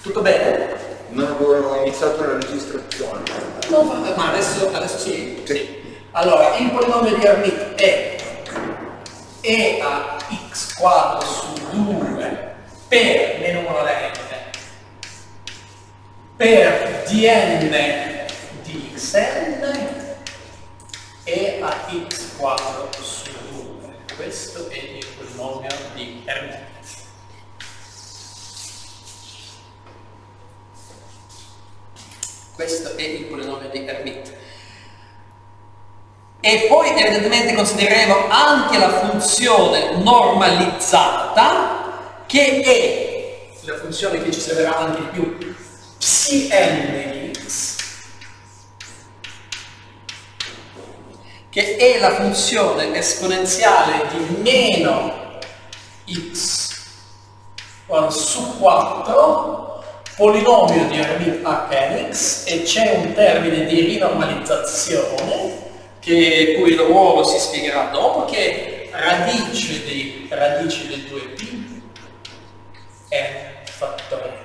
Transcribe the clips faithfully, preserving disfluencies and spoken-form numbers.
Tutto bene? Non avevo iniziato la registrazione. No, ma adesso, adesso sì? Sì. Allora, il polinomio di Hermite è e a x quadro su due per meno uno alla n per dn di xn e a x quadro su due. Questo è il polinomio di Hermite. Questo è il polinomio di Hermite. E poi evidentemente considereremo anche la funzione normalizzata, che è la funzione che ci servirà anche di più, psi(n) di x, che è la funzione esponenziale di meno x su quattro, polinomio di Hermite h n x, e c'è un termine di rinormalizzazione che cui il ruolo si spiegherà dopo, che radice di radice del due p è fattoriale.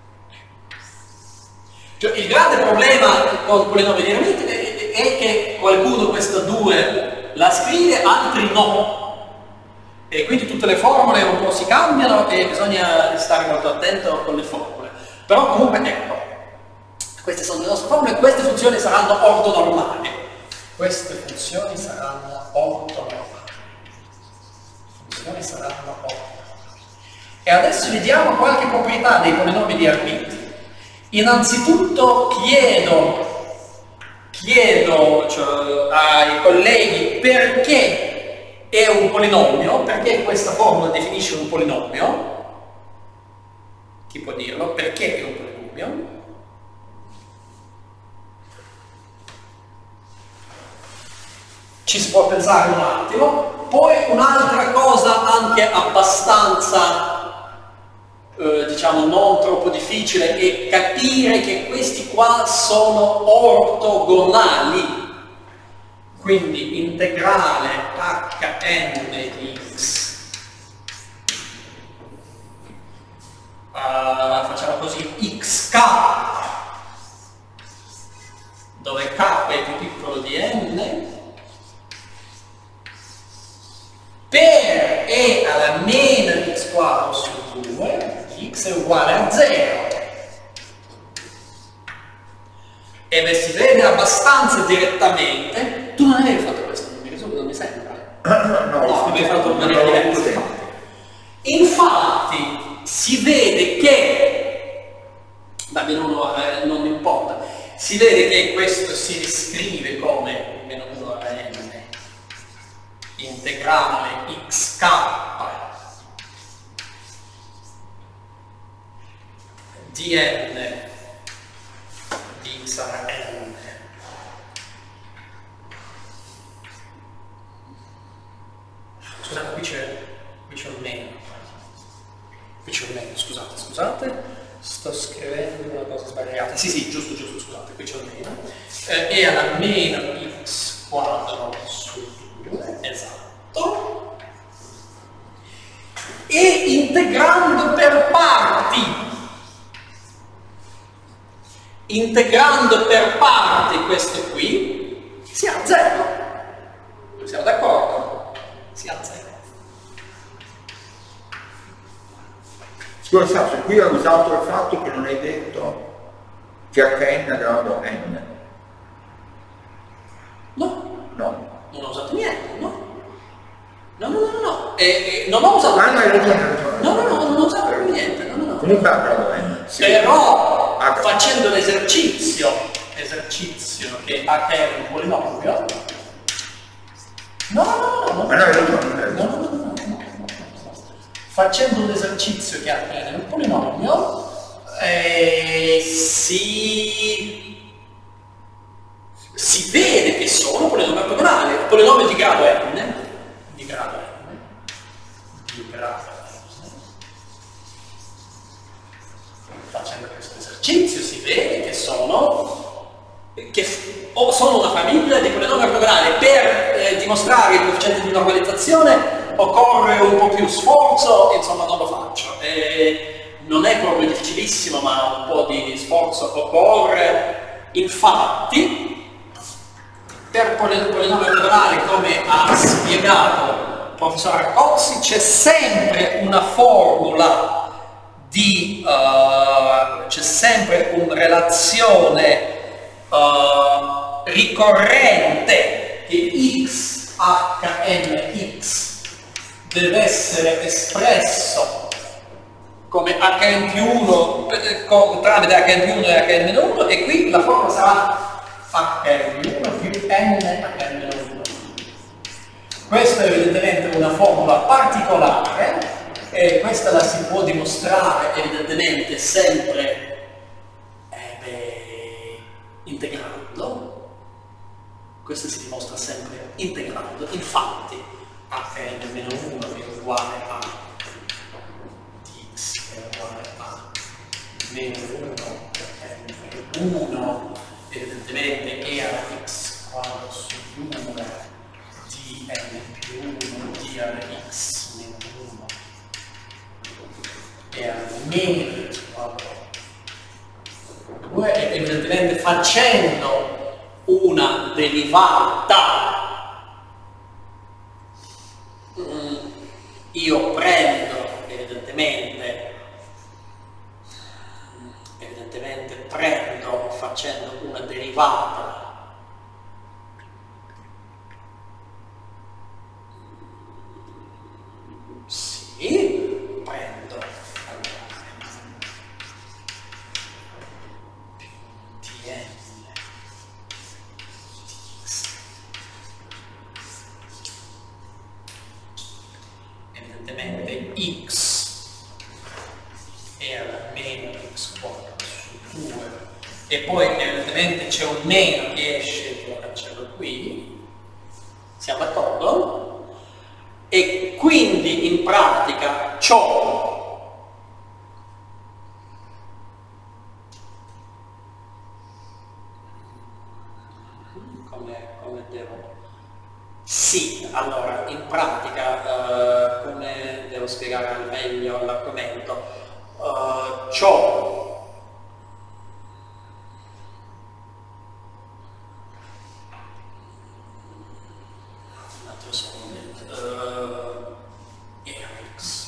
Cioè, il grande problema con il polinomio di Hermite è, è che qualcuno questa due la scrive, altri no. E quindi tutte le formule un po' si cambiano e bisogna stare molto attento con le formule. Però comunque ecco, queste sono le nostre formule, queste funzioni saranno ortonormali. Queste funzioni saranno ortonormali. Funzioni saranno ortonormali. E adesso vediamo qualche proprietà dei polinomi di Hermite. Innanzitutto chiedo, chiedo cioè, ai colleghi perché è un polinomio, perché questa formula definisce un polinomio. Chi può dirlo? Perché è un polinomio? Ci si può pensare un attimo. Poi un'altra cosa anche abbastanza, eh, diciamo, non troppo difficile, è capire che questi qua sono ortogonali. Quindi integrale hn di x. Uh, facciamo così, xk, dove k è più piccolo di n, per e alla meno x quadro su due, x è uguale a zero. E beh, si vede abbastanza direttamente. Tu non avevi fatto questo, non mi risulta, non mi sembra. No, No, avevi fatto in maniera diversa. Infatti, si vede che, da meno uno eh, non importa, si vede che questo si riscrive come meno uno alla n integrale xk dn di x alla n scusate, qui c'è qui c'è un meno qui c'è un meno, scusate, scusate sto scrivendo una cosa sbagliata, sì sì, giusto, giusto, scusate, qui c'è un meno eh, e alla meno x quadro su due, esatto, e integrando per parti integrando per parti questo qui si ha zero. Siamo d'accordo? Si ha zero. Scusa, Sasso, qui ho usato il fatto che non hai detto che hn è grado n. No, No. non ho usato niente, no? No, no, no, no, no. E, e, non ho usato Ah, no, hai niente. ragione, hai ragione. No, no, no, non ho usato proprio niente, no, no, no. Comunque ha grado n. Sì. Però, Ah, facendo l'esercizio, esercizio che h è un polinomio, no, no, no, no, Ma no, hai ragione, hai no, ragione. no, no, no, no, no. Facendo un esercizio che h è un polinomio, eh, si, si vede che sono polinomio ortogonali, polinomio di grado n, di grado n, di grado n. Facendo questo esercizio si vede che sono, che o sono una famiglia di polinomi ortogonali. Per eh, dimostrare il coefficiente di normalizzazione occorre un po' più sforzo, insomma non lo faccio. E non è proprio difficilissimo, ma un po' di sforzo occorre. Infatti, per polinomio regolare, come ha spiegato il professor Cozzi, c'è sempre una formula di uh, c'è sempre una relazione uh, ricorrente che x h n x deve essere espresso come hn più uno tramite hn più uno e hn meno uno, e qui la formula sarà hn più uno più n hn meno uno. Questa è evidentemente una formula particolare, e questa la si può dimostrare evidentemente sempre eh beh, integrando. Questa si dimostra sempre integrando. Infatti hn meno uno è uguale a dx è uguale a meno uno hn uno, evidentemente era x quadro su due dn più uno dx meno uno era meno x quadro due, e evidentemente facendo una derivata mm, io prendo evidentemente evidentemente prendo facendo una derivata sì, prendo allora dn evidentemente x era meno x quadro su due, e poi evidentemente c'è un meno che esce, lo cancello qui, siamo d'accordo? E quindi in pratica ciò come, come devo sì, allora in pratica uh, come devo spiegare al meglio l'argomento, uh, ciò un attimo secondo uh, x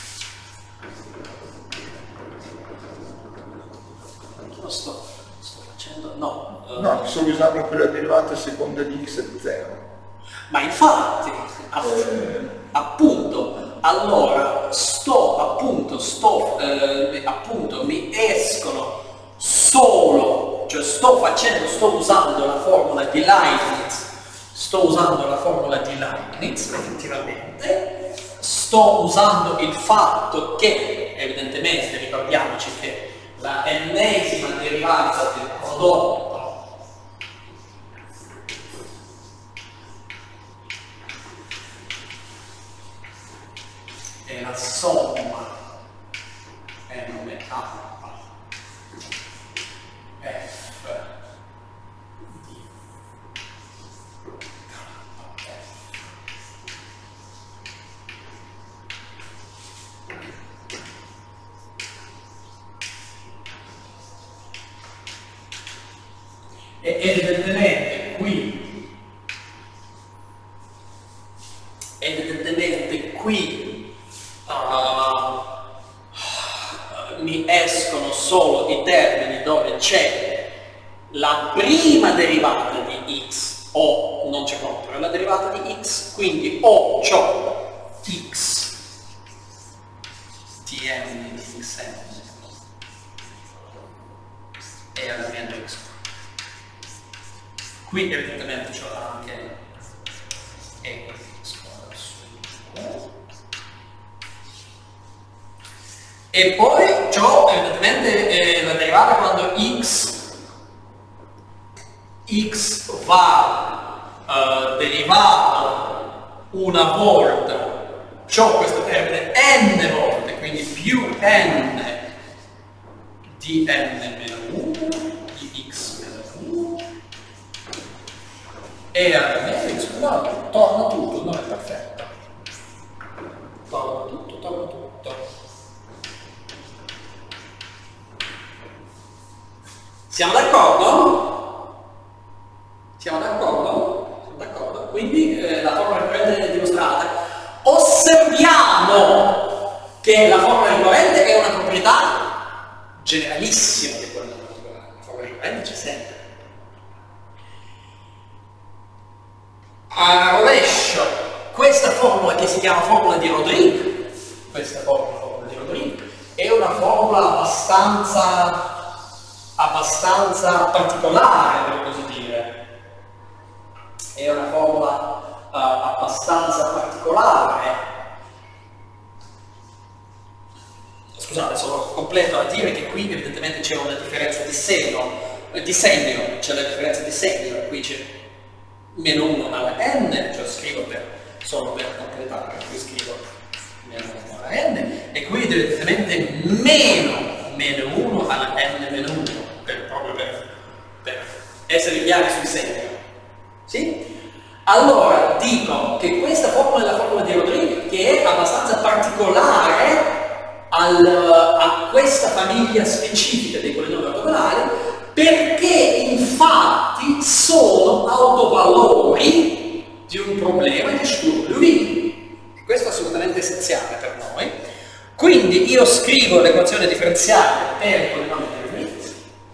lo sto, sto facendo no uh, no, sto usando quella derivata seconda di x è zero. Ma infatti, app eh. appunto, allora sto, appunto, sto, eh, appunto, mi escono solo, cioè sto facendo, sto usando la formula di Leibniz, sto usando la formula di Leibniz, effettivamente, sto usando il fatto che, evidentemente, ricordiamoci che la ennesima derivata del prodotto è la somma n k f di e evidentemente qui evidentemente qui Uh, mi escono solo i termini dove c'è la prima derivata di x o non c'è proprio la derivata di x, quindi o c'ho x dn di xn e alla meno x. Qui evidentemente c'ho anche e x su e poi ciò evidentemente eh, la derivata quando x x va uh, derivato una volta, ciò questo termine n volte, quindi più n di n meno uno di x meno uno e alla meno x, no, torna tutto, non è perfetto, torna tutto, torna tutto. Siamo d'accordo? Siamo d'accordo? Siamo d'accordo? Quindi eh, la formula ricorrente è dimostrata. Osserviamo che la formula ricorrente è una proprietà generalissima di quella naturale. La formula ricorrente c'è sempre. A rovescio, questa formula che si chiama formula di Rodrigue, questa formula, formula di Rodrigue, è una formula abbastanza abbastanza particolare, per così dire. È una formula uh, abbastanza particolare. Scusate, sono completo a dire che qui evidentemente c'è una differenza di segno, eh, di segno, c'è la differenza di segno, qui c'è meno uno alla n, cioè scrivo per, solo per completare, qui scrivo meno uno alla n, e qui evidentemente meno meno uno alla n meno uno, per, proprio per, per essere chiari sui segni. Sì? Allora dico che questa formula è la formula di Rodrigue, che è abbastanza particolare al, a questa famiglia specifica dei polinomi ortogonali, perché infatti sono autovalori di un problema di Sturm-Liouville. Questo è assolutamente essenziale per noi. Quindi io scrivo l'equazione differenziale per il polinomio di Hermite,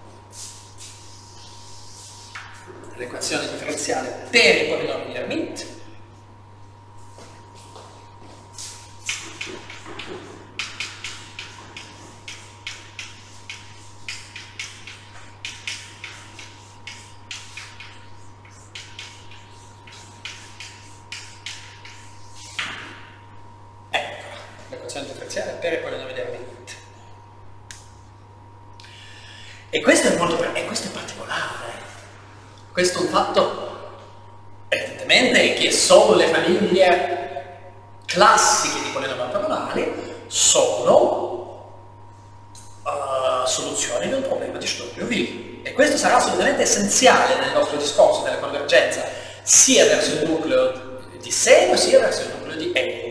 l'equazione differenziale per il polinomio di Hermite, differenziale per il polinomio di Hermite. E questo è molto e questo è particolare. Questo è un fatto evidentemente che solo le famiglie classiche di polinomi ortogonali sono uh, soluzioni di un problema di Sturm-Liouville. E questo sarà assolutamente essenziale nel nostro discorso della convergenza, sia verso il nucleo di seno sia verso il nucleo di eno.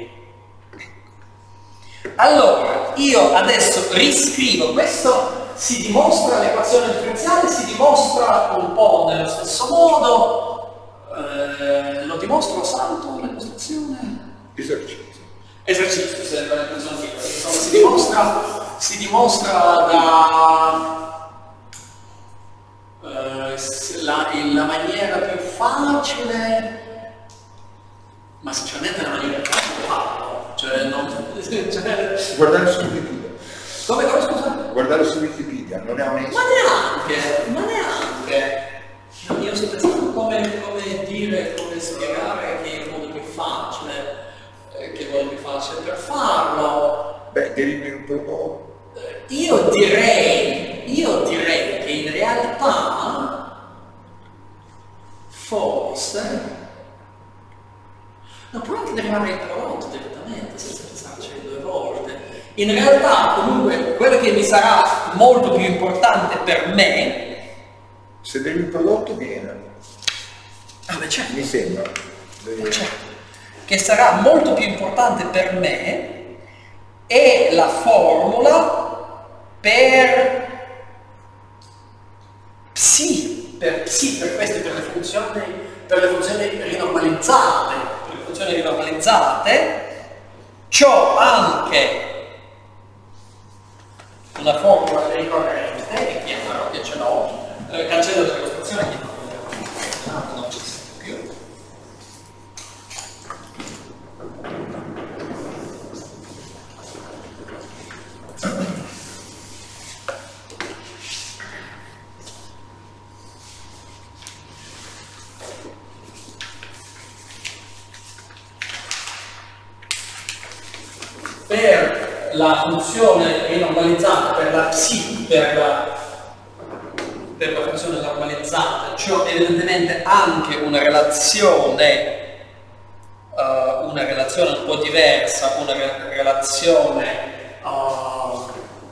Allora, io adesso riscrivo, questo si dimostra, l'equazione differenziale si dimostra un po' nello stesso modo, eh, lo dimostro salto la dimostrazione? Esercizio. Esercizio, se la dimostrazione insomma, si dimostra, si dimostra da eh, la, la maniera più facile, ma sinceramente la maniera più facile farlo. Cioè, non, cioè... Guardare su Wikipedia. Come, come scusa? Guardare su Wikipedia, non è onesto. Ma neanche, ma neanche. Io sto pensando come, come dire, come spiegare che è il modo più facile, eh, che è il modo più facile per farlo. Beh, derivi un po'. Io direi, io direi che in realtà forse no, può anche derivare il prodotto direttamente, senza pensarci due volte. In realtà, comunque, quello che mi sarà molto più importante per me... Se derivi il prodotto, viene. Ah, beh, certo. Mi sembra. Beh, certo. Che sarà molto più importante per me è la formula per psi, per psi, per queste, per le funzioni, per le funzioni rinormalizzate. Funzioni rinormalizzate, c'ho anche una formula ricorrente, e chiaro che ce l'ho, eh, cancello la dimostrazione che non ci sta più. Per la funzione rinormalizzata, per la psi, per la, per la funzione normalizzata, c'ho evidentemente anche una relazione, uh, una relazione un po' diversa, una re relazione uh,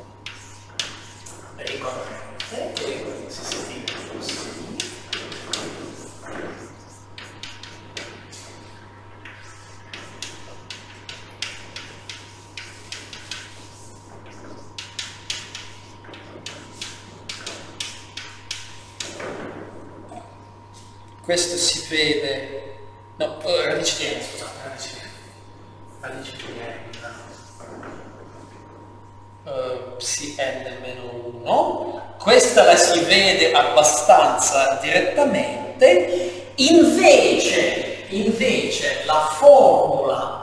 ricorrente, che si scrive così. questo si vede, no, radice di n, scusate, radice di n, radice di n, uh, sì, n meno uno, questa la si vede abbastanza direttamente, invece, invece la formula,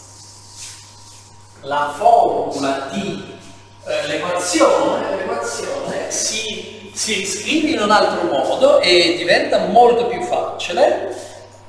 la formula di eh, l'equazione, l'equazione si, si scrive in un altro modo e diventa molto più facile.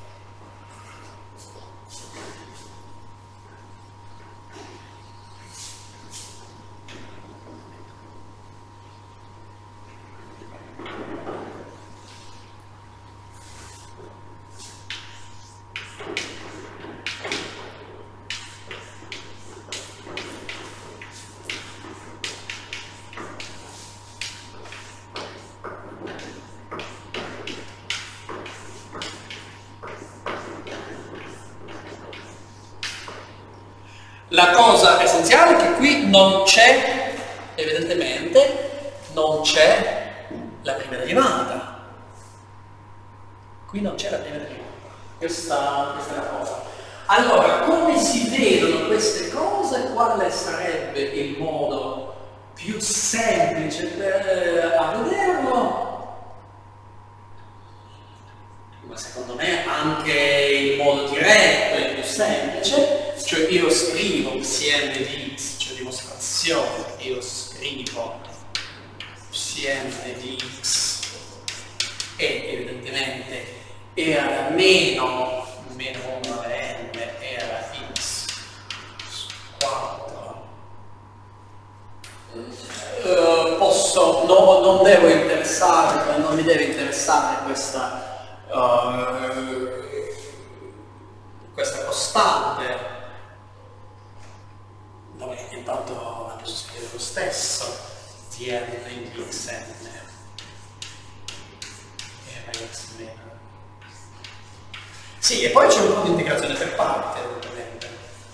La cosa essenziale è che qui non c'è, evidentemente, non c'è la prima derivata. Qui non c'è la prima derivata. Questa, questa è la cosa. Allora, come si vedono queste cose? Quale sarebbe il modo più semplice per a vederlo? Ma secondo me anche il modo diretto è più semplice. Cioè io scrivo Cn di x, cioè dimostrazione, io scrivo Cn di x e evidentemente era meno, meno uno alla n, era x su quattro. Uh, posso, no, non devo interessare, non mi deve interessare questa, uh, questa costante. Vabbè, intanto la posso scrivere lo stesso, Tn di xn era x meno. Sì, e poi c'è un po' di integrazione per parte, ovviamente.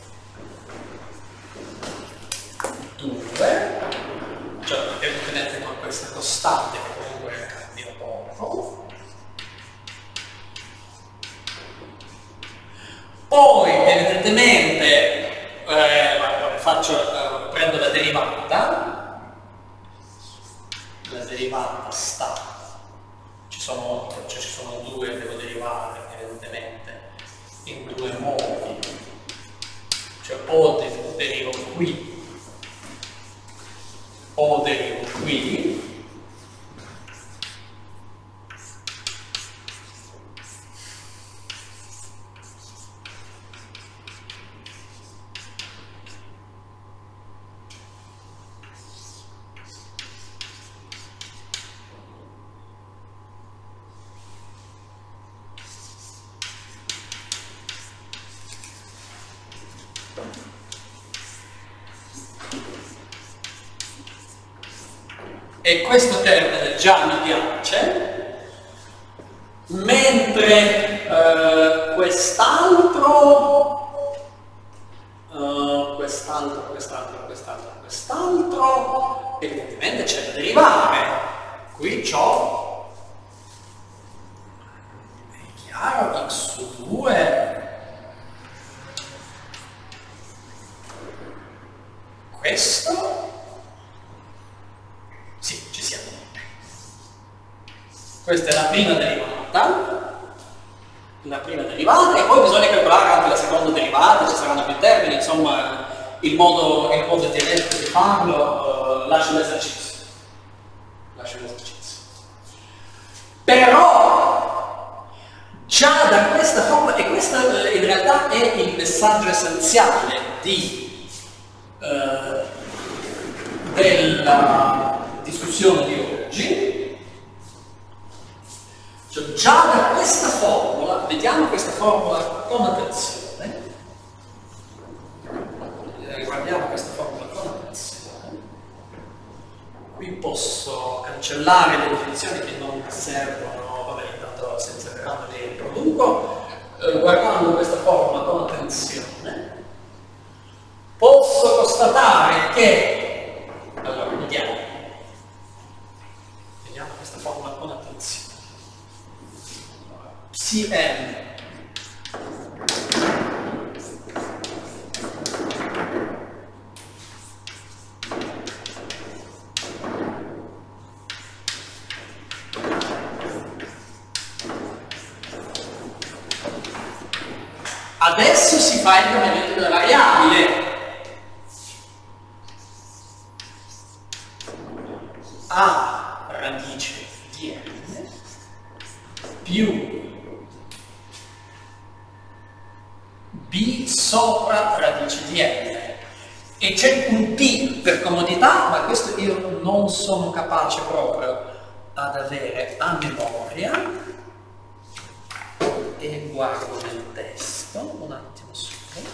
due, cioè evidentemente con questa costante che comunque cambia poco. Poi, evidentemente, eh, faccio, eh, prendo la derivata, la derivata sta, ci sono, cioè ci sono due, devo derivare evidentemente in due modi, cioè o derivo qui o derivo qui. E questo termine già mi piace, mentre eh, quest'altro, eh, quest'altro, quest'altro, quest'altro, quest'altro, evidentemente c'è da derivare. Qui c'ho, è chiaro, x su due, questo. Sì, ci siamo. Questa è la prima derivata, la prima derivata, e poi bisogna calcolare anche la seconda derivata, ci saranno più termini, insomma il modo, il modo diretto di farlo, uh, lascio l'esercizio. Lascio l'esercizio. Però già da questa forma, e questo in realtà è il messaggio essenziale di, uh, della discussione di oggi, cioè già da questa formula, vediamo questa formula con attenzione, guardiamo questa formula con attenzione, qui posso cancellare le definizioni che non servono, vabbè, intanto senza verranno le introduco, eh, guardando questa formula con attenzione, posso constatare che, allora, vediamo, vediamo questa formula con attenzione. Cn adesso si fa il cambiamento della variabile. A radice di n più b sopra radice di n. E c'è un p per comodità, ma questo io non sono capace proprio ad avere a memoria. E guardo nel testo un attimo solo.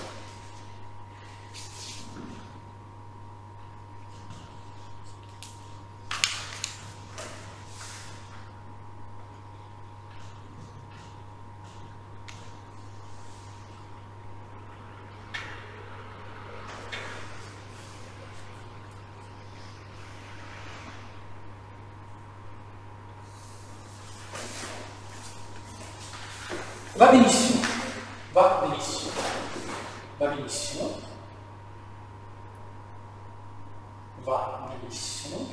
Va benissimo, va benissimo, va benissimo, va benissimo,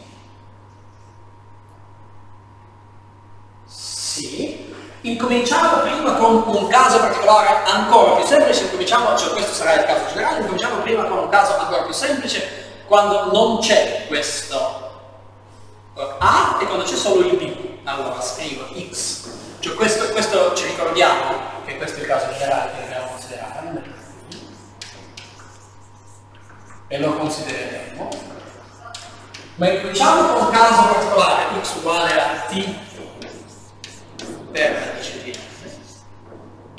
sì. Incominciamo prima con un caso particolare ancora più semplice, incominciamo, cioè questo sarà il caso generale, incominciamo prima con un caso ancora più semplice, quando non c'è questo A e quando c'è solo il B. Allora scrivo X. Cioè questo, questo ci ricordiamo che questo è il caso generale che dobbiamo considerare e lo considereremo, ma cominciamo con un caso particolare x uguale a t per radice di n.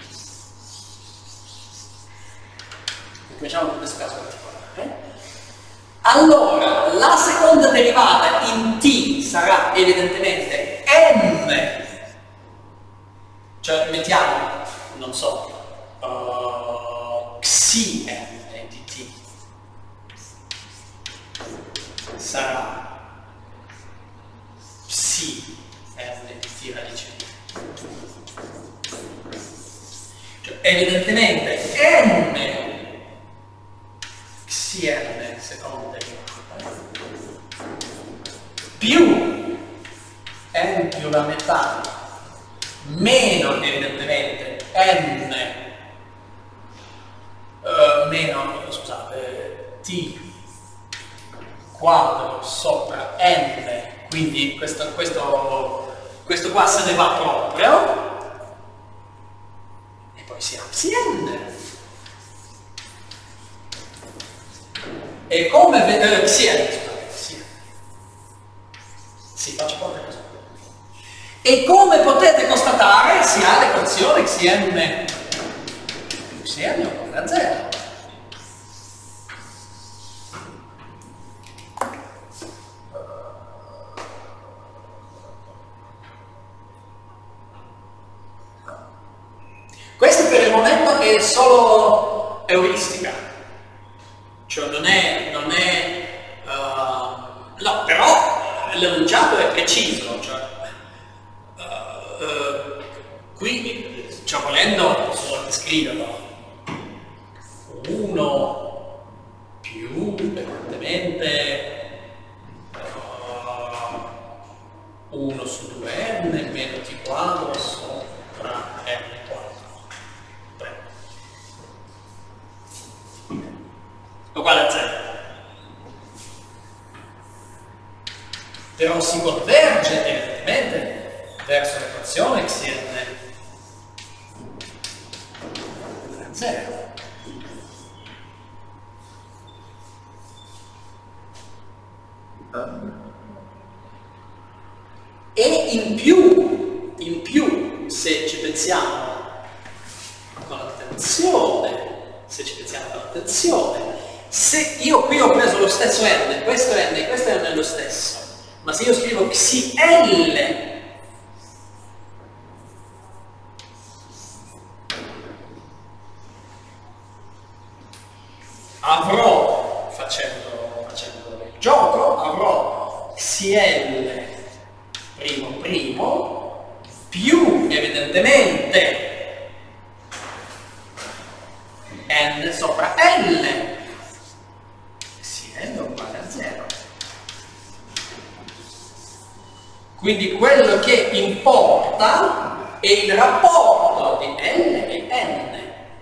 Cominciamo con questo caso particolare. Allora la seconda derivata in t sarà evidentemente n. Cioè mettiamo, non so, uh, xi n di t sarà psi n di t radice di. Cioè, evidentemente n xi n seconda più n più la metà meno evidentemente n uh, meno, scusate, t quadro sopra n, quindi questo, questo, questo qua se ne va proprio e poi si ha psi n. E come vedete psi n, scusate, sì, sì, faccio proprio questo. E come potete constatare si ha l'equazione xn xn uguale a zero. Questo per il momento è solo euristica, cioè non è, non è uh, no, però l'enunciato è preciso, cioè Uh, qui, cioè volendo, posso scriverlo uno più evidentemente uh, uno su due n meno t quadro sopra n quadro uguale a zero. Però si converge evidentemente verso l'equazione xn zero. E in più, in più, se ci pensiamo con attenzione, se ci pensiamo con attenzione, se io qui ho preso lo stesso n, questo n e questo n è lo stesso, ma se io scrivo xi l avrò, facendo, facendo il gioco, avrò xl primo primo più evidentemente n sopra L, sì, n uguale a zero. Quindi quello che importa è il rapporto di L e N.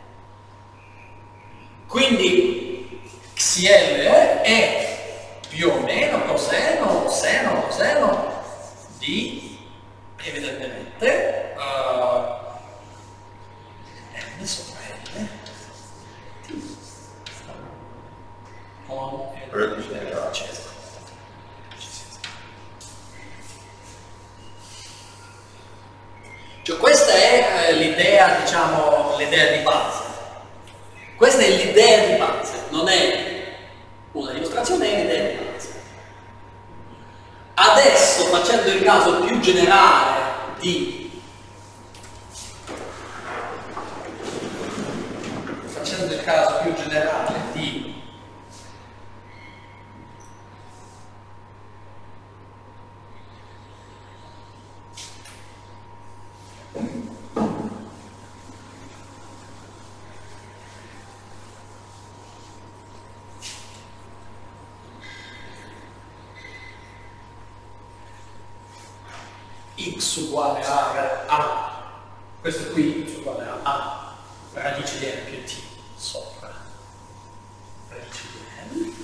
Quindi X L è più o meno coseno, seno, coseno di evidentemente uh, N sopra L con L. Cioè questa è eh, l'idea, diciamo, l'idea di base. Questa è l'idea di base, non è una dimostrazione, è l'idea di base. Adesso, facendo il caso più generale di facendo il caso più generale di x uguale a, a questo qui x uguale a a radice di n più t sopra radice di n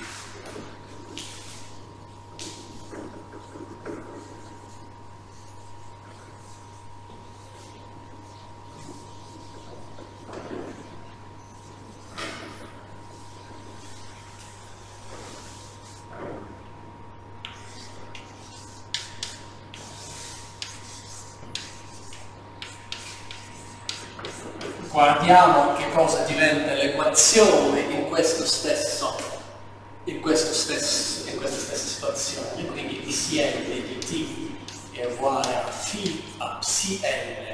guardiamo che cosa diventa l'equazione in questo stesso in questo stesso in questa stessa situazione. Quindi dCl di t è uguale a φ a psi l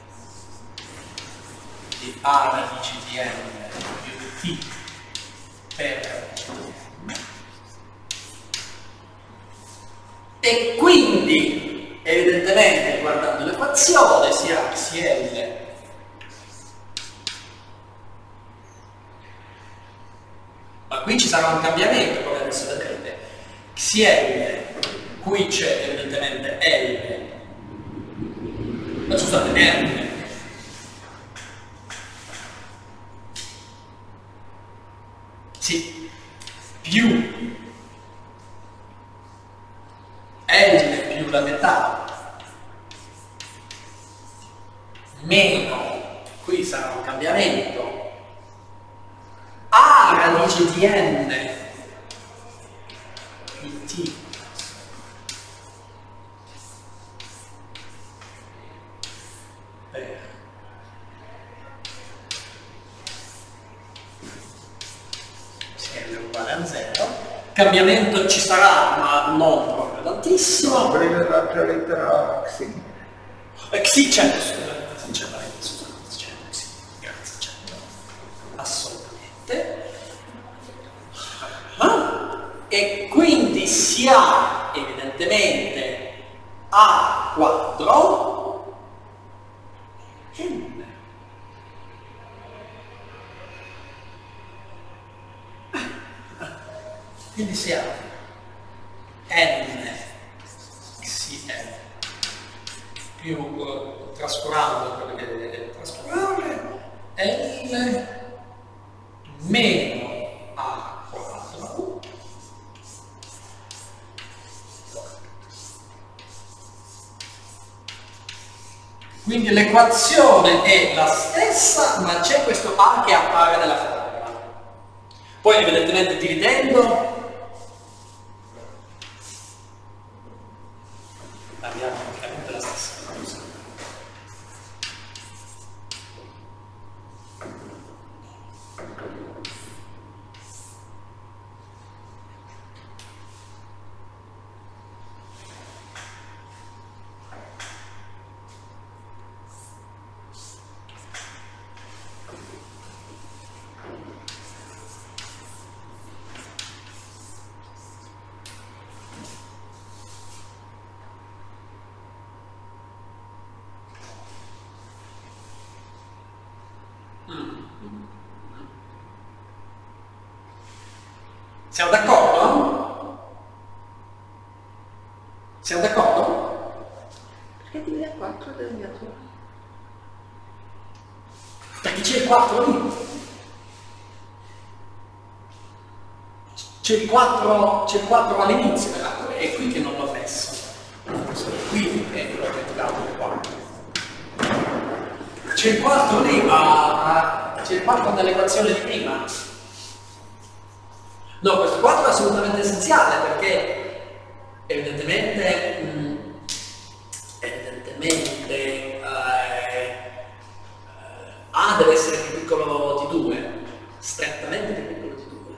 di a radice di n più t per e quindi evidentemente guardando l'equazione si ha psi l ma qui ci sarà un cambiamento, come adesso vedrete. Xl, qui c'è evidentemente L, ma scusate, N. Sì, più L più la metà, meno, qui sarà un cambiamento, a radice di n più t per L uguale a zero. Cambiamento ci sarà, ma non proprio tantissimo. Per l'altra lettera xi. Xi c'è, scusate, sinceramente, scusate, c'è xi, grazie, c'è. Assolutamente. Ah, e quindi si ha evidentemente A quattro n. Quindi si ha n xl più uh, trascurando quello che deve trascurare L meno A quattro quindi l'equazione è la stessa ma c'è questo A che appare nella formula. Poi evidentemente dividendo abbiamo praticamente la stessa cosa. Siamo d'accordo? Siamo d'accordo? Perché divide a quattro del mio? Perché c'è il quattro lì. C'è il quattro, c'è il quattro all'inizio, è qui che non l'ho messo. Qui è l'ho mettiamo il quattro. C'è il quattro lì, ma c'è il quattro nell'equazione di prima. No, questo quattro è assolutamente essenziale perché evidentemente, mh, evidentemente eh, A deve essere più piccolo di due, strettamente più piccolo di due.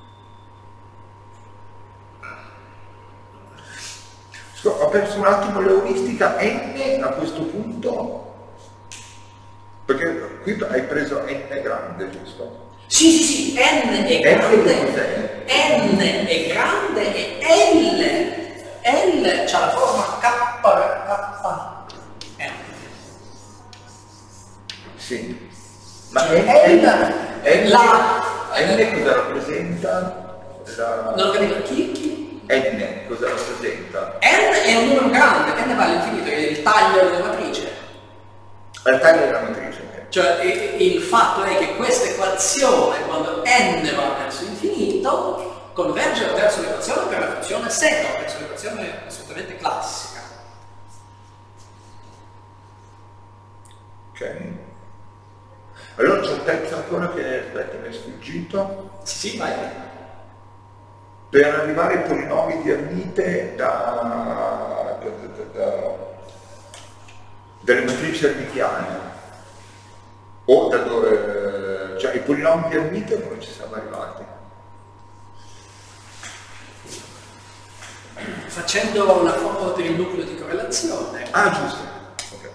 So, ho perso un attimo l'euristica n a questo punto, perché qui hai preso n grande, giusto? Sì, sì, sì, n è grande, n è grande e L, L c'ha la forma K, K, N. Sì. Ma Cioè, n, L, n, la, n cosa rappresenta? La... Non ho capito, chi? chi? N cosa rappresenta? N è un numero grande, n vale all'infinito, è il taglio della matrice. Il taglio della matrice. Cioè il fatto è che questa equazione, quando n va verso l'infinito, converge verso l'equazione per la funzione seno, verso l'equazione assolutamente classica. Ok. Allora c'è un pezzo ancora che, aspetta, mi è sfuggito. Sì, sì, vai. Per arrivare ai polinomi di Ermite da, da, da, da, dalle matrici ermitiane. O da dove, cioè i polinomi di Ermite come ci siamo arrivati? Facendo una formula per il nucleo di correlazione. Ah, giusto. Okay.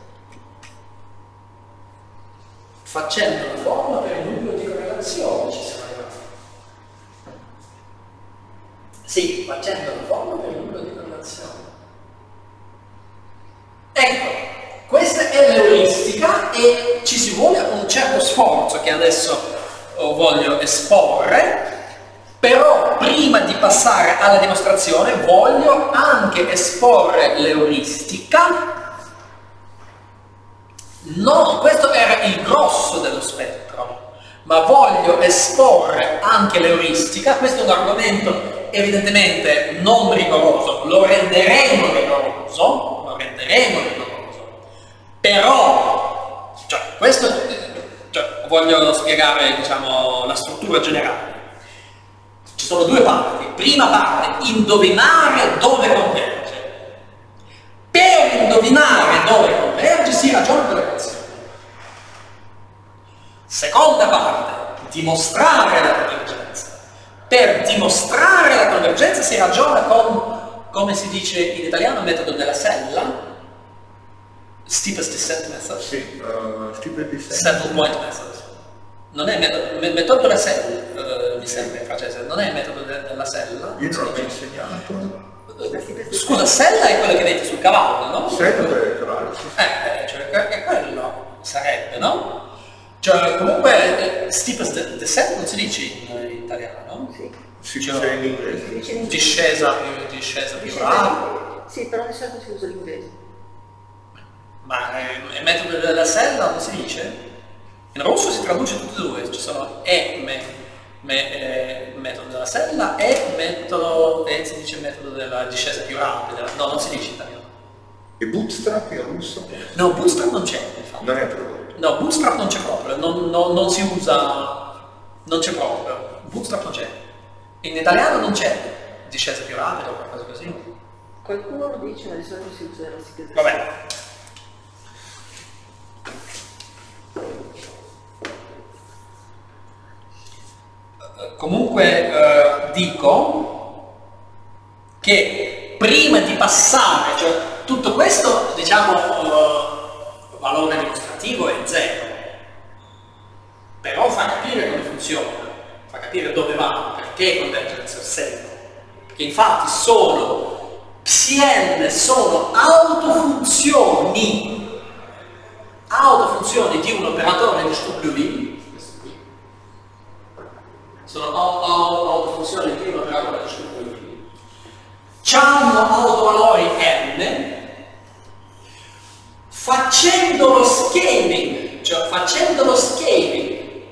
Facendo una formula per il nucleo di correlazione ci siamo arrivati. Sì, facendo una formula per il nucleo di correlazione. Ecco. Questa è l'euristica e ci si vuole un certo sforzo che adesso voglio esporre, però prima di passare alla dimostrazione voglio anche esporre l'euristica. No, questo era il grosso dello spettro, ma voglio esporre anche l'euristica. Questo è un argomento evidentemente non rigoroso, lo renderemo rigoroso, lo renderemo rigoroso. Però, cioè, questo, cioè, voglio spiegare, diciamo, la struttura generale. Ci sono due parti. Prima parte, indovinare dove converge. Per indovinare dove converge si ragiona con l'equazione. Seconda parte, dimostrare la convergenza. Per dimostrare la convergenza si ragiona con, come si dice in italiano, metodo della sella. Steepest descent method. Sì, uh, steepest descent. Saddle point method. Non è metodo, metodo della sella, uh, mi sembra in francese, non è il metodo de della sella. Io non l'ho mai insegnato. Scusa, sella è quello che vedi sul cavallo, no? Sella per il cavallo, sì. Eh, cioè, è quello sarebbe, no? Cioè, comunque, steepest descent non si dice in, in italiano, no? Sì. Si Cioè, dice in inglese. Si dice in inglese. Discesa più, discesa più rapida. Sì, però di solito si usa l'inglese. Ma è, è metodo della sella, non si dice? In russo si traduce tutti e due, ci sono E me, me, eh, metodo della sella e metodo, e si dice metodo della discesa più rapida. No, non si dice in italiano. E bootstrap in russo? No, bootstrap non c'è, infatti. Non è prodotto. No, bootstrap non c'è proprio, non, non, non si usa, non c'è proprio. Bootstrap non c'è. In italiano non c'è discesa più rapida o qualcosa così. Qualcuno lo dice, ma di solito si usa la sigla. Vabbè. Comunque eh, dico che prima di passare, cioè tutto questo, diciamo, eh, valore dimostrativo è zero, però fa capire come funziona, fa capire dove va, perché converge verso il seno, perché infatti sono psi n sono autofunzioni, autofunzioni di un operatore di Stubblin. Sono autofunzioni di un operatore hanno autovalori n, facendo lo scaling, cioè facendo lo scaling,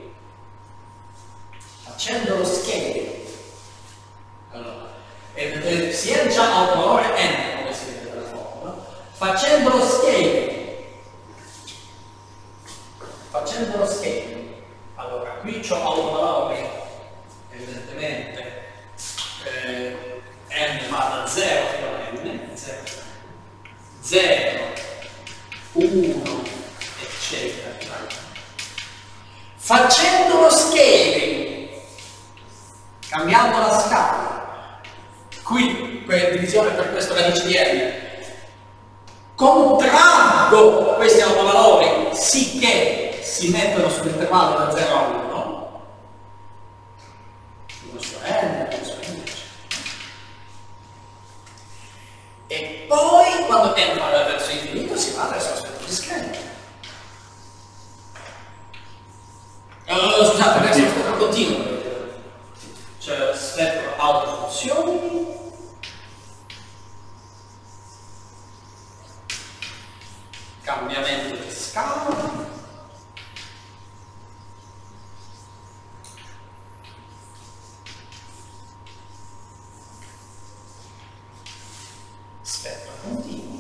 facendo lo scaling, allora, eh, eh, si è già autovalore n, come si vede dalla formula, facendo lo scaling, facendo lo scaling, allora qui c'ho autovalori, evidentemente, eh, n va da zero fino a n, zero, uno, eccetera. Facendo lo scaling, cambiando la scala, qui quella divisione per questo radice di n, contraendo questi autovalori sicché si mettono sull'intervallo da zero a uno, uno su n, uno su n, e poi quando n va verso l'infinito si va verso l'aspetto discreto. Uh, scusate, verso l'aspetto continuo, cioè spettro autofunzioni, cambiamento di scala, spettro continuo,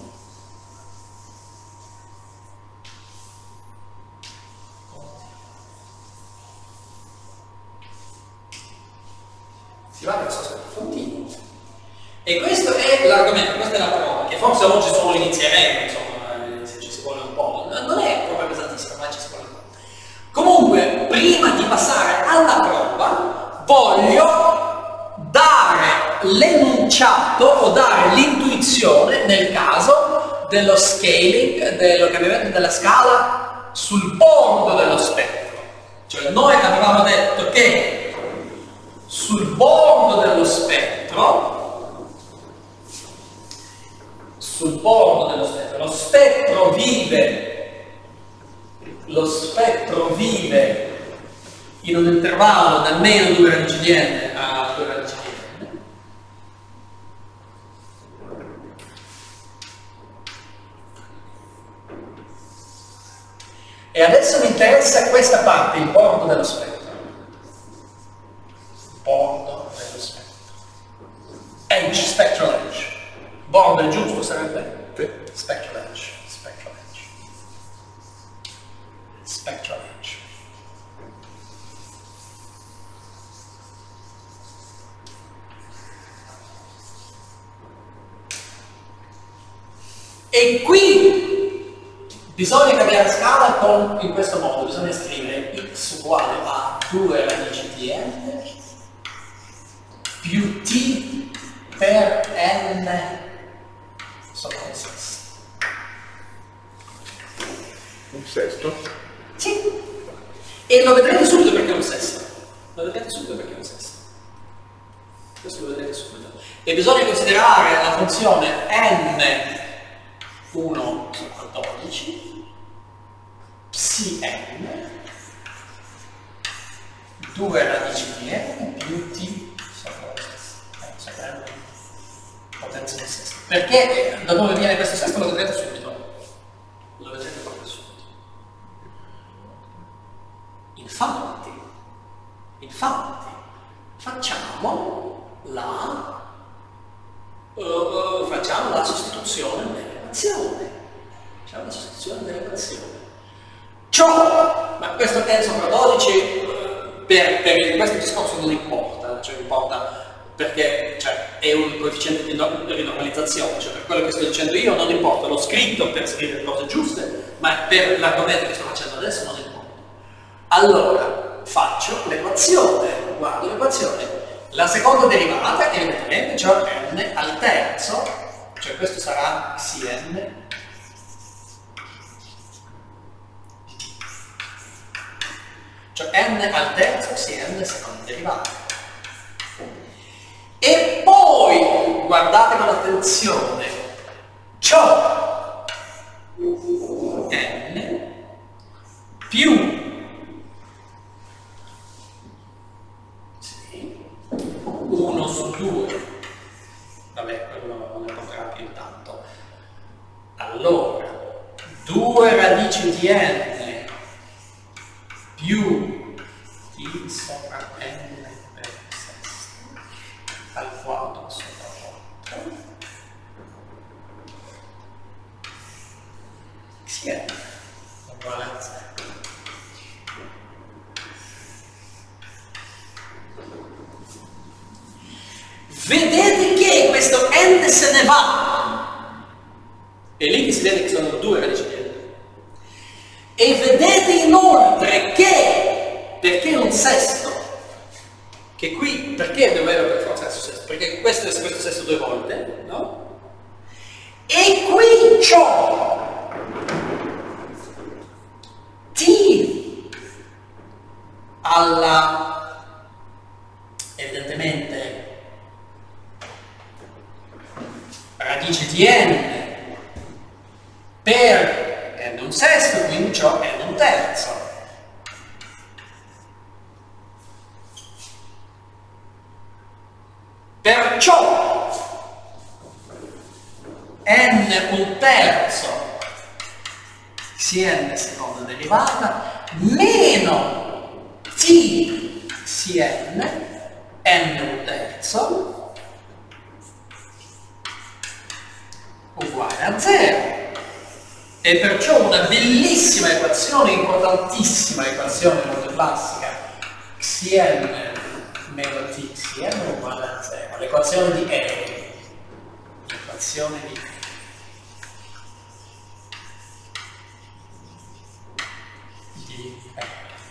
si va verso spettro continuo. E questo è l'argomento, questa è la prova, che forse oggi solo inizieremo, insomma, se ci si vuole un po'. Non è proprio pesantissimo, ma ci si vuole un po'. Comunque, prima di passare alla prova, voglio dare l'enunciato o dare l'intuizione nel caso dello scaling, dello cambiamento della scala sul bordo dello spettro. Cioè noi avevamo detto che sul bordo dello spettro, sul bordo dello spettro, lo spettro vive, lo spettro vive in un intervallo da meno due radici di n a due radici di n. E adesso mi interessa questa parte, il bordo dello spettro. Bordo dello spettro. Edge, spectral edge. Bordo è giusto, sarebbe? Sì. Spectral edge. Spectral edge. Spectral edge. E qui bisogna cambiare scala con, in questo modo, bisogna scrivere x uguale a due radici di n più t per n sotto un sesto. Un sesto? Sì. E lo vedrete subito perché è un sesto. Lo vedrete subito perché è un sesto. Questo lo vedrete subito. E bisogna considerare la funzione n uno sopra dodici psi n due radici di n più t sopra lo stesso, sopra n potenza del sesto. Perché da dove viene questo sesto lo vedrete subito. Lo vedrete proprio subito. Infatti, infatti, facciamo la uh, facciamo la sostituzione dell'equazione. Facciamo la sostituzione dell'equazione. Ciò, ma questo n sopra dodici per, per questo discorso non importa, cioè importa perché cioè, è un coefficiente di rinormalizzazione, cioè per quello che sto dicendo io non importa, l'ho scritto per scrivere cose giuste, ma per l'argomento che sto facendo adesso non importa. Allora, faccio l'equazione, guardo l'equazione, la seconda derivata evidentemente cioè n al terzo, cioè questo sarà Cn cioè n al terzo Cn seconda derivata. E poi, guardate con attenzione, ciò n più sì, uno su due, vabbè, quello allora due radici di n più t sopra n per sesto al quadro sopra quattro sì è uguale a zero. Vedete che questo n se ne va e lì che si vede che sono due radici di n. E vedete inoltre che, perché un sesto, che qui, perché doveva per forza essere sesto? Perché questo è questo sesto due volte, no? E qui c'ho t alla, evidentemente, radice di n per n un sesto, quindi c'ho n un terzo. Perciò n un terzo sia n seconda derivata meno t sia n, n un terzo uguale a zero. E perciò una bellissima equazione, importantissima equazione molto classica, xn meno t xn uguale a zero, l'equazione di E, l'equazione di di E.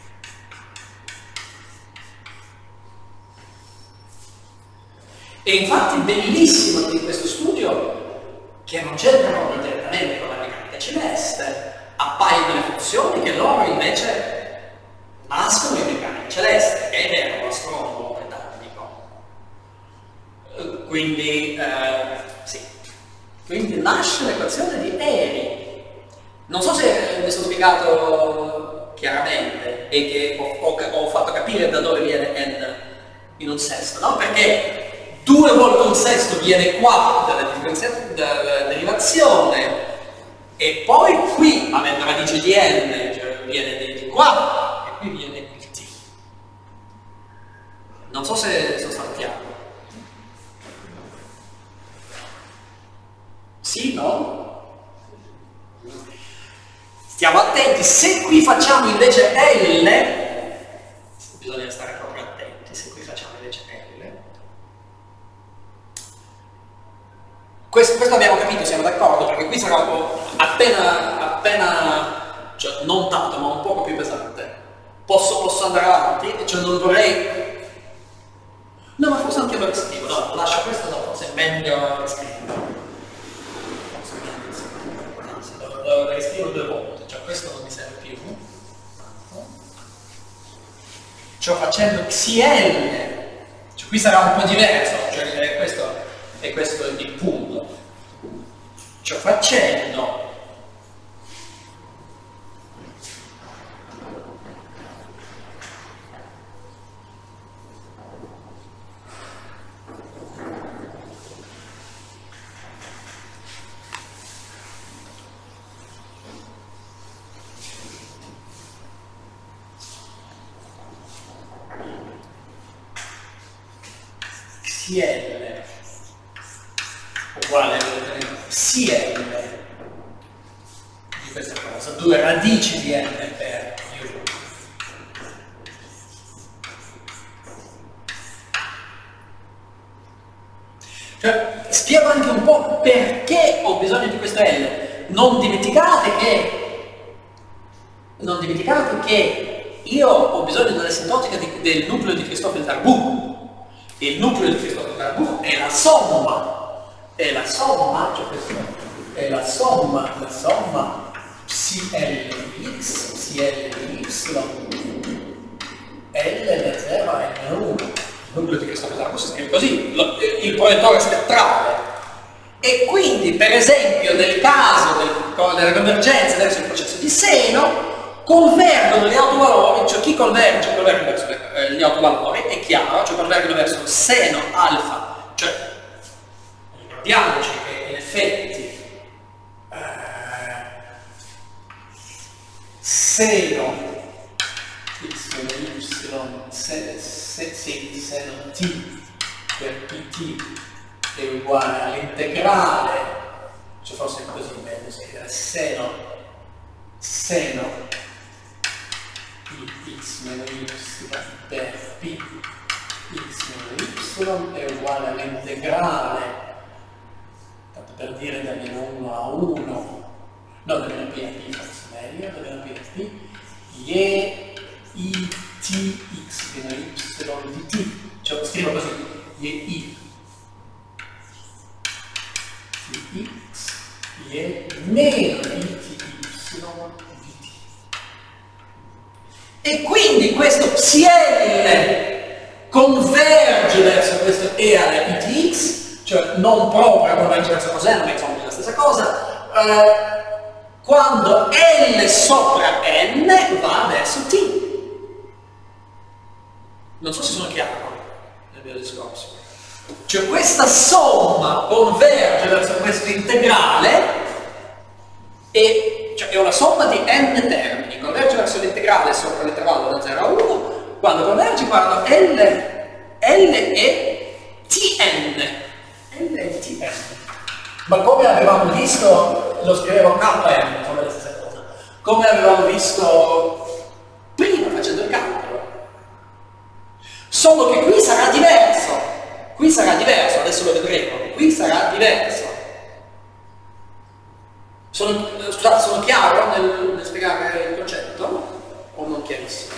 E infatti bellissimo di questo studio, che non c'entrano direttamente con la meccanica celeste, appaiono delle funzioni che loro invece nascono in meccanica celeste, ed è uno astronomo britannico. Quindi, eh, sì. Quindi nasce l'equazione di Airy. Non so se mi sono spiegato chiaramente e che ho, ho, ho fatto capire da dove viene n in un sesto, no? Perché due volte un sesto viene qua dalla, dalla derivazione e poi qui, avendo radice di n, cioè viene di qua e qui viene il t. Non so se sono stato chiaro. Sì, no? Stiamo attenti, se qui facciamo invece L, bisogna stare proprio attenti, se qui facciamo invece L, Questo, questo abbiamo capito, siamo d'accordo, perché qui sarà un po' appena, appena, cioè non tanto, ma un poco più pesante. Posso, posso andare avanti? Cioè non vorrei... No, ma forse anche lo riscrivo, no, lascio questo, no, forse è meglio riscriverlo. Anzi, lo, lo riscrivo due volte, cioè questo non mi serve più. Cioè facendo xl, cioè qui sarà un po' diverso, cioè questo... e questo è il punto, cioè facendo xl uguale a Cl di questa cosa, due radici di n per u. Cioè, spiego anche un po' perché ho bisogno di questo L. Non dimenticate che non dimenticate che io ho bisogno dell'asintotica di, del nucleo di Christoffel-Darboux. Il nucleo di Christoffel-Darboux è la somma è la somma, cioè questo è la somma, la somma Cl di x, Cl di y, L da zero a n uno. Il nucleo di Christoffel-Darboux si scrive così, lo, il proiettore spettrale. E quindi, per esempio, nel caso del, della convergenza verso il processo di seno, convergono gli autovalori, cioè chi converge, converge verso eh, gli autovalori, è chiaro, cioè convergono verso seno alfa, cioè ricordiamoci che in effetti eh, seno x meno y se, se, se, seno t per pt è uguale all'integrale, cioè forse così meglio scrivere seno seno di x meno y per p x meno y è uguale all'integrale, tanto per dire da meno uno a uno, no, da meno p a p forse meglio, da meno p a p, ye i t x meno y di t, cioè scrivo così, ye i t x, ye meno i t y di t. E quindi questo psiel converge verso questo e alla itx, cioè non proprio converge verso coseno, ma insomma è la stessa cosa, eh, quando L sopra N va verso T. Non so se sono chiaro nel mio discorso. Cioè questa somma converge verso questo integrale e cioè, è una somma di n termini, converge verso l'integrale sopra l'intervallo da zero a uno, quando converge quando L, L e Tn. L e Tn. Ma come avevamo visto, lo scrivevo Kn, come la stessa cosa. Come avevamo visto prima facendo il calcolo. Solo che qui sarà diverso. Qui sarà diverso, adesso lo vedremo. Qui sarà diverso. Sono, scusate, sono chiaro nel, nel spiegare il concetto? O non chiarissimo?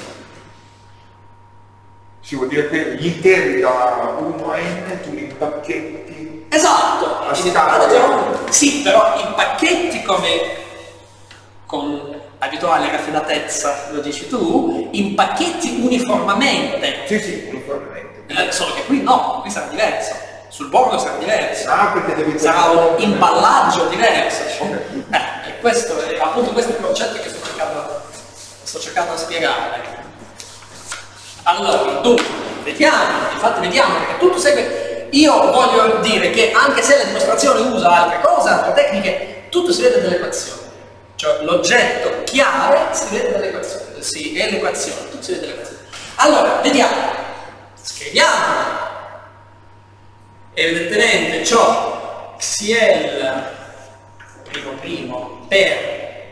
Si vuol dire che gli interi da uno a n tu li pacchetti. Esatto! A scala. Sì, però i pacchetti come con abituale raffinatezza, lo dici tu, in pacchetti uniformemente. Sì, sì, uniformemente. Eh, solo che qui no, qui sarà diverso. Sul bordo sarà diverso. Ah, perché devi sarà un imballaggio diverso. Okay. Eh, e questo è appunto questo è il concetto che sto cercando, sto cercando di spiegare. Allora, dunque, vediamo, infatti vediamo, perché tutto segue. Io voglio dire che anche se la dimostrazione usa altre cose, altre tecniche, tutto si vede dall'equazione. Cioè l'oggetto chiave si vede dall'equazione, sì, è l'equazione, tutto si vede dall'equazione. Allora, vediamo, scriviamo. Evidentemente ciò Cl primo primo per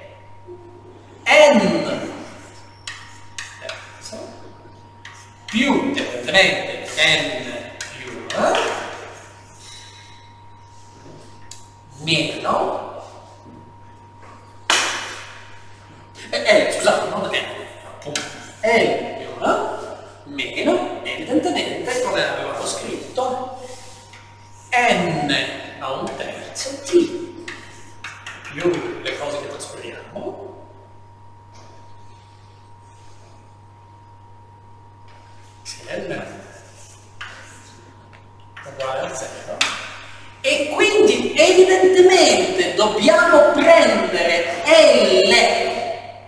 n più evidentemente n più eh, meno e eh, scusate, non è appunto n più eh, meno evidentemente come avevamo scritto n a un terzo t più le cose che trasferiamo n uguale a zero e quindi evidentemente dobbiamo prendere L.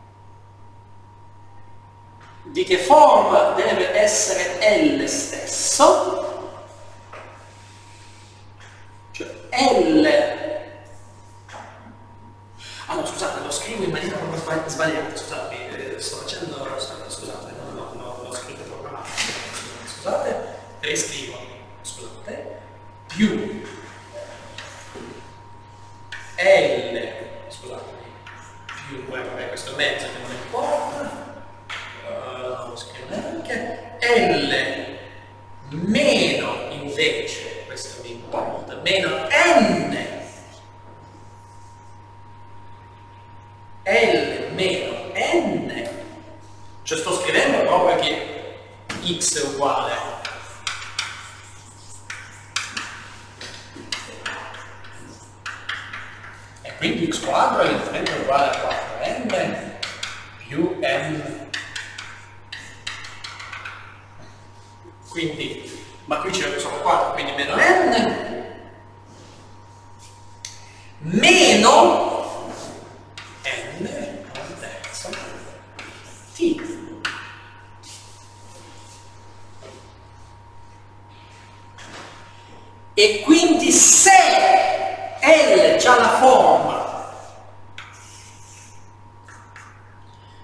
Di che forma deve essere L stesso? Cioè L, ah no, scusate, lo scrivo in maniera proprio sbagliata, scusate, eh, sto facendo, scusate, no, no, no, l'ho scritto proprio male, scusate, riscrivo, scusate, più L, scusate, più, eh, vabbè, questo è mezzo che non importa, uh, non lo scrivo neanche, L meno invece, questo mi importa, meno n, L meno n, cioè sto scrivendo proprio che x è uguale e quindi x quadro è evidentemente uguale a quattro n più n, quindi ma qui c'è solo quattro, quindi meno n meno n al terzo t. E quindi se L c'ha la forma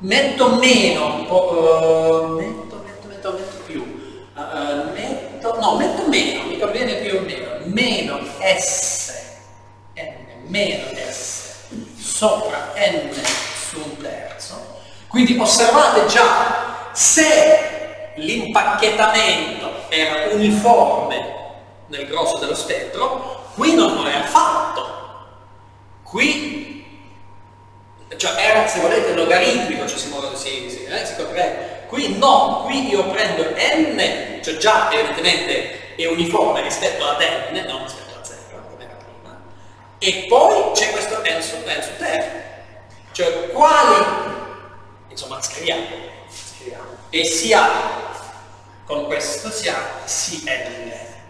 metto meno, un po', uh, metto, metto, metto, metto più, uh, metto, no, metto meno, mi conviene più o meno, meno S, N, meno S, sopra N su un terzo. Quindi osservate già, se l'impacchettamento era uniforme nel grosso dello spettro, qui non lo è affatto. Qui, cioè era, se volete, logaritmico, cioè si, si, si, eh, si corregge. Qui no, qui io prendo N, cioè già evidentemente è uniforme rispetto ad N, non rispetto a zero, come era prima, e poi c'è questo N su, N su terra. Cioè quali, insomma, scriviamo, scriviamo, e si ha, con questo si ha C L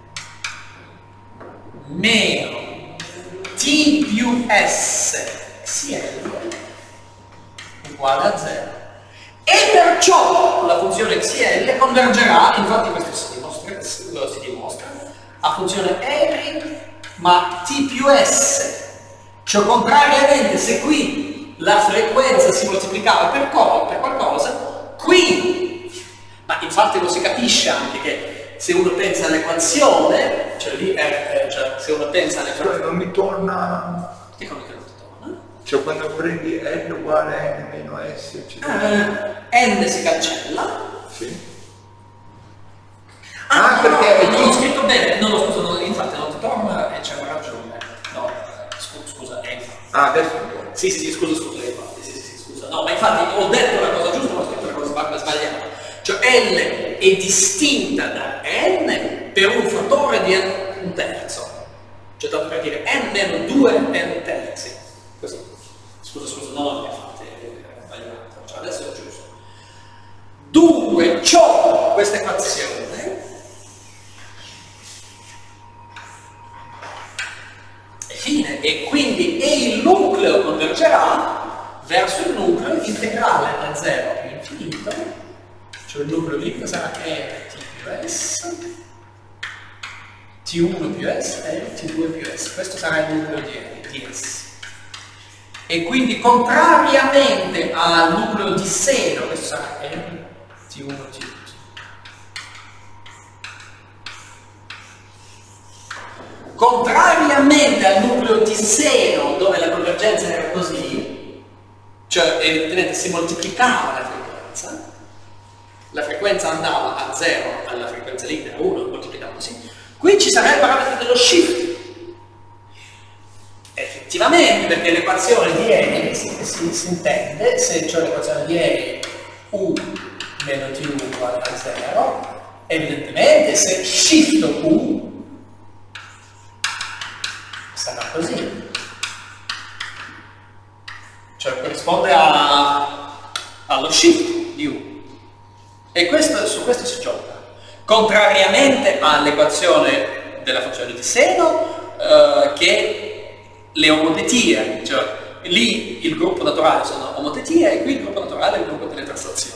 meno T più S C L uguale a zero, e perciò la funzione C L convergerà, infatti questo si dimostra, lo si dimostra a funzione Henry ma T più S, cioè contrariamente se qui la frequenza si moltiplicava per, per qualcosa, qui, ma infatti lo si capisce anche che se uno pensa all'equazione, cioè lì è, cioè se uno pensa all'equazione, non mi torna. Che come che non ti torna? Cioè quando prendi N uguale a N meno S, eccetera. Eh, N si cancella. Sì. Ah, Ah, no, perché no, è non ho tu- scritto bene, no, no, scusa, no, infatti non ti torna e c'è una ragione. No, scusa, scusa, eh, infatti. Ah, adesso mi torna. Sì, sì, sì, scusa, scusa, infatti, sì, sì, sì, scusa. No, ma infatti ho detto la cosa giusta, ma ho scritto la cosa sbagliata. Cioè L è distinta da N per un fattore di N un terzo. Cioè tanto per dire N meno due N terzi. Così. Scusa, scusa, no, no, infatti è sbagliato. Cioè adesso è giusto. Dunque, ciò, questa equazione è fine, e quindi e il nucleo convergerà verso il nucleo integrale da zero più infinito. Cioè il nucleo lì sarà E T più S, T uno più S e T due più S. Questo sarà il nucleo di, di S. E quindi contrariamente al nucleo di seno, questo sarà M, T uno, T due. Contrariamente al nucleo di seno, dove la convergenza era così, cioè evidentemente si moltiplicava la frequenza, la frequenza andava a zero, alla frequenza lì era uno, moltiplicava così. Qui ci sarà il parametro dello shift. Effettivamente, perché l'equazione di E si, si, si intende, se c'è l'equazione di E U meno T uno uguale a zero, evidentemente se shift U sarà così. Cioè corrisponde a, allo shift di U. E questo, su questo si gioca. Contrariamente all'equazione della funzione di seno, eh, che le omotetie, cioè lì il gruppo naturale sono omotetie e qui il gruppo naturale è il gruppo delle traslazioni.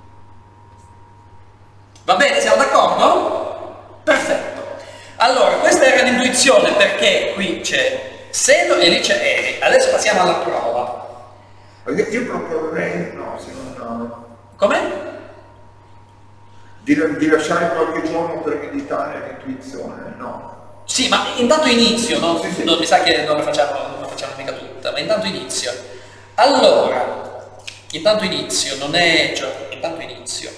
Va bene, siamo d'accordo? Perfetto. Allora, questa era l'intuizione perché qui c'è seno e lì c'è E. Adesso passiamo alla prova. Io proporrei, no, se non... Com'è? Di, di lasciare qualche giorno per meditare l'intuizione, no? Sì, ma intanto inizio, no? Sì, sì. Non mi sa che non la facciamo, non la facciamo mica tutta, ma intanto inizio. Allora, intanto inizio, non è... cioè, intanto inizio.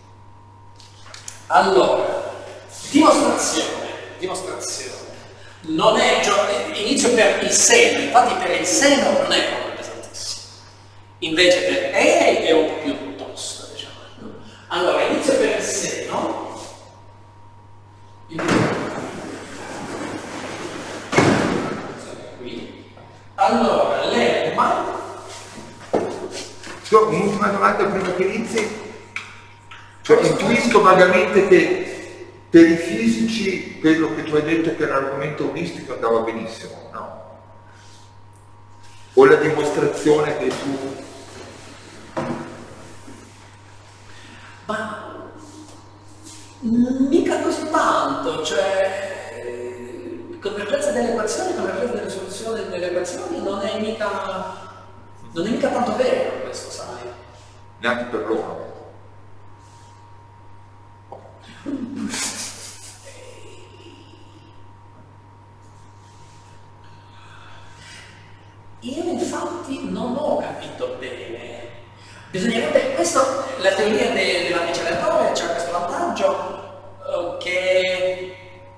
Allora, dimostrazione, dimostrazione. Non è, cioè, inizio per il seno, infatti per il seno non è proprio pesantissimo. Invece per E è un po' più tosto, diciamo. Allora, inizio per il seno. Qui. Allora, lemma. So, un'ultima domanda prima che inizi. Cioè, intuisco vagamente che per i fisici quello che tu hai detto che l'argomento olistico andava benissimo, no? O la dimostrazione che tu... Ma mica così tanto, cioè eh, convergenza delle equazioni, convergenza delle soluzioni delle equazioni non è mica non è mica tanto vero questo, sai? neanche per loro. Io infatti non ho capito bene. Bisognerebbe, questo, la teoria de, della matrice aleatoria c'è questo vantaggio uh, che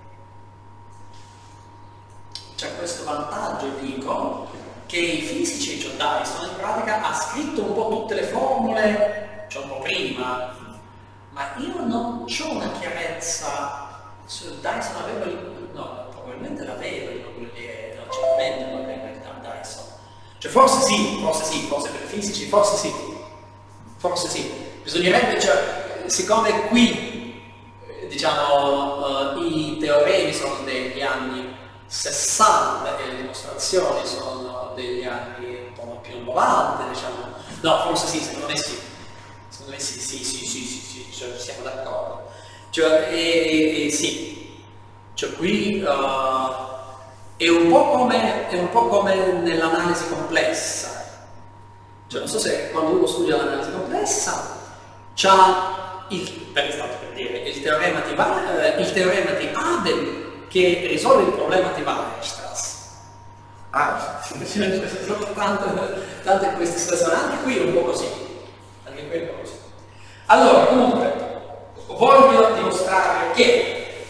c'è questo vantaggio, dico, che i fisici, cioè Dyson in pratica ha scritto un po' tutte le formule, cioè un po' prima, ma io non ho una chiarezza su Dyson aveva il, no, probabilmente l'aveva il moduliere, no, certamente non aveva il Dyson. Cioè forse sì, forse sì, forse per i fisici, forse sì, forse sì. Bisognerebbe, cioè, siccome qui, diciamo, uh, i teoremi sono degli anni sessanta e le dimostrazioni sono degli anni un po' più novanta, diciamo. No, forse sì, secondo me sì. Secondo me sì, sì, sì, sì, sì, sì, cioè, siamo d'accordo. Cioè, e, e, sì, cioè qui uh, è un po' come, è un po' come nell'analisi complessa. Cioè, non so se quando uno studia l'analisi complessa c'ha il, per esempio, per dire, il teorema di, eh, il teorema di Abel che risolve il problema di Weierstrass. Ah, sì, sì. Ci sono tante, tante queste situazioni, anche qui è un po' così. Anche qui è un po' così. Allora, comunque, voglio dimostrare che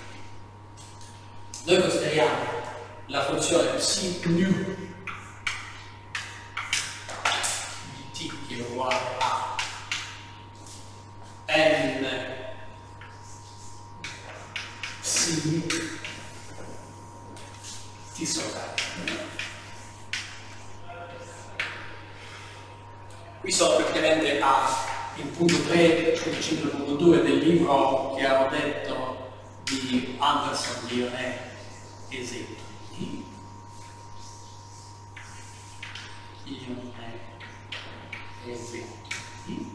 noi consideriamo la funzione psi nu di t che è uguale a n psi t sopra. Qui sono praticamente a il punto tre, cinque punto due del libro che avevo detto di Anderson, Dionne e Zecchi. Dionne e Zecchi.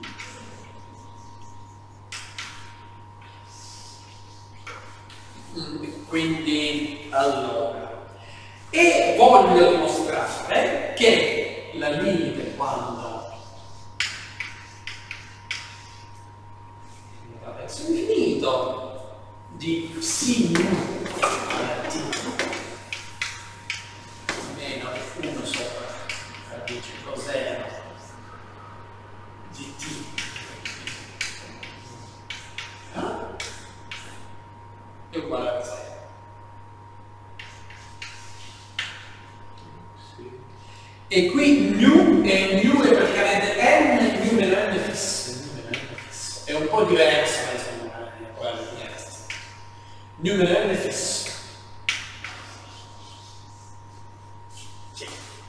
Quindi, allora, e voglio dimostrare che la limite quando verso l'infinito di psi nu alla t meno uno sopra radice coseno di t eh? è uguale a zero. E qui nu, e nu è praticamente n, nu meno n fisso. È un po' diverso, ma insomma, è quello di questo. Nu meno n fisso. Sì.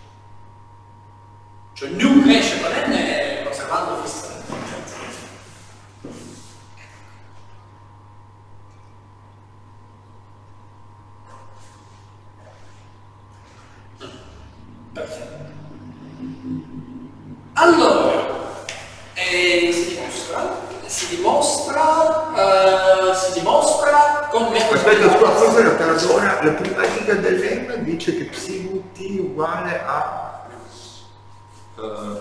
Cioè nu cresce con n conservando fisso. Perfetto. Allora, eh, si dimostra, si dimostra, uh, si dimostra con metodo. Aspetta, scusa, forse la ragione, la prima riga del lemma dice che psi nu t uguale a uh,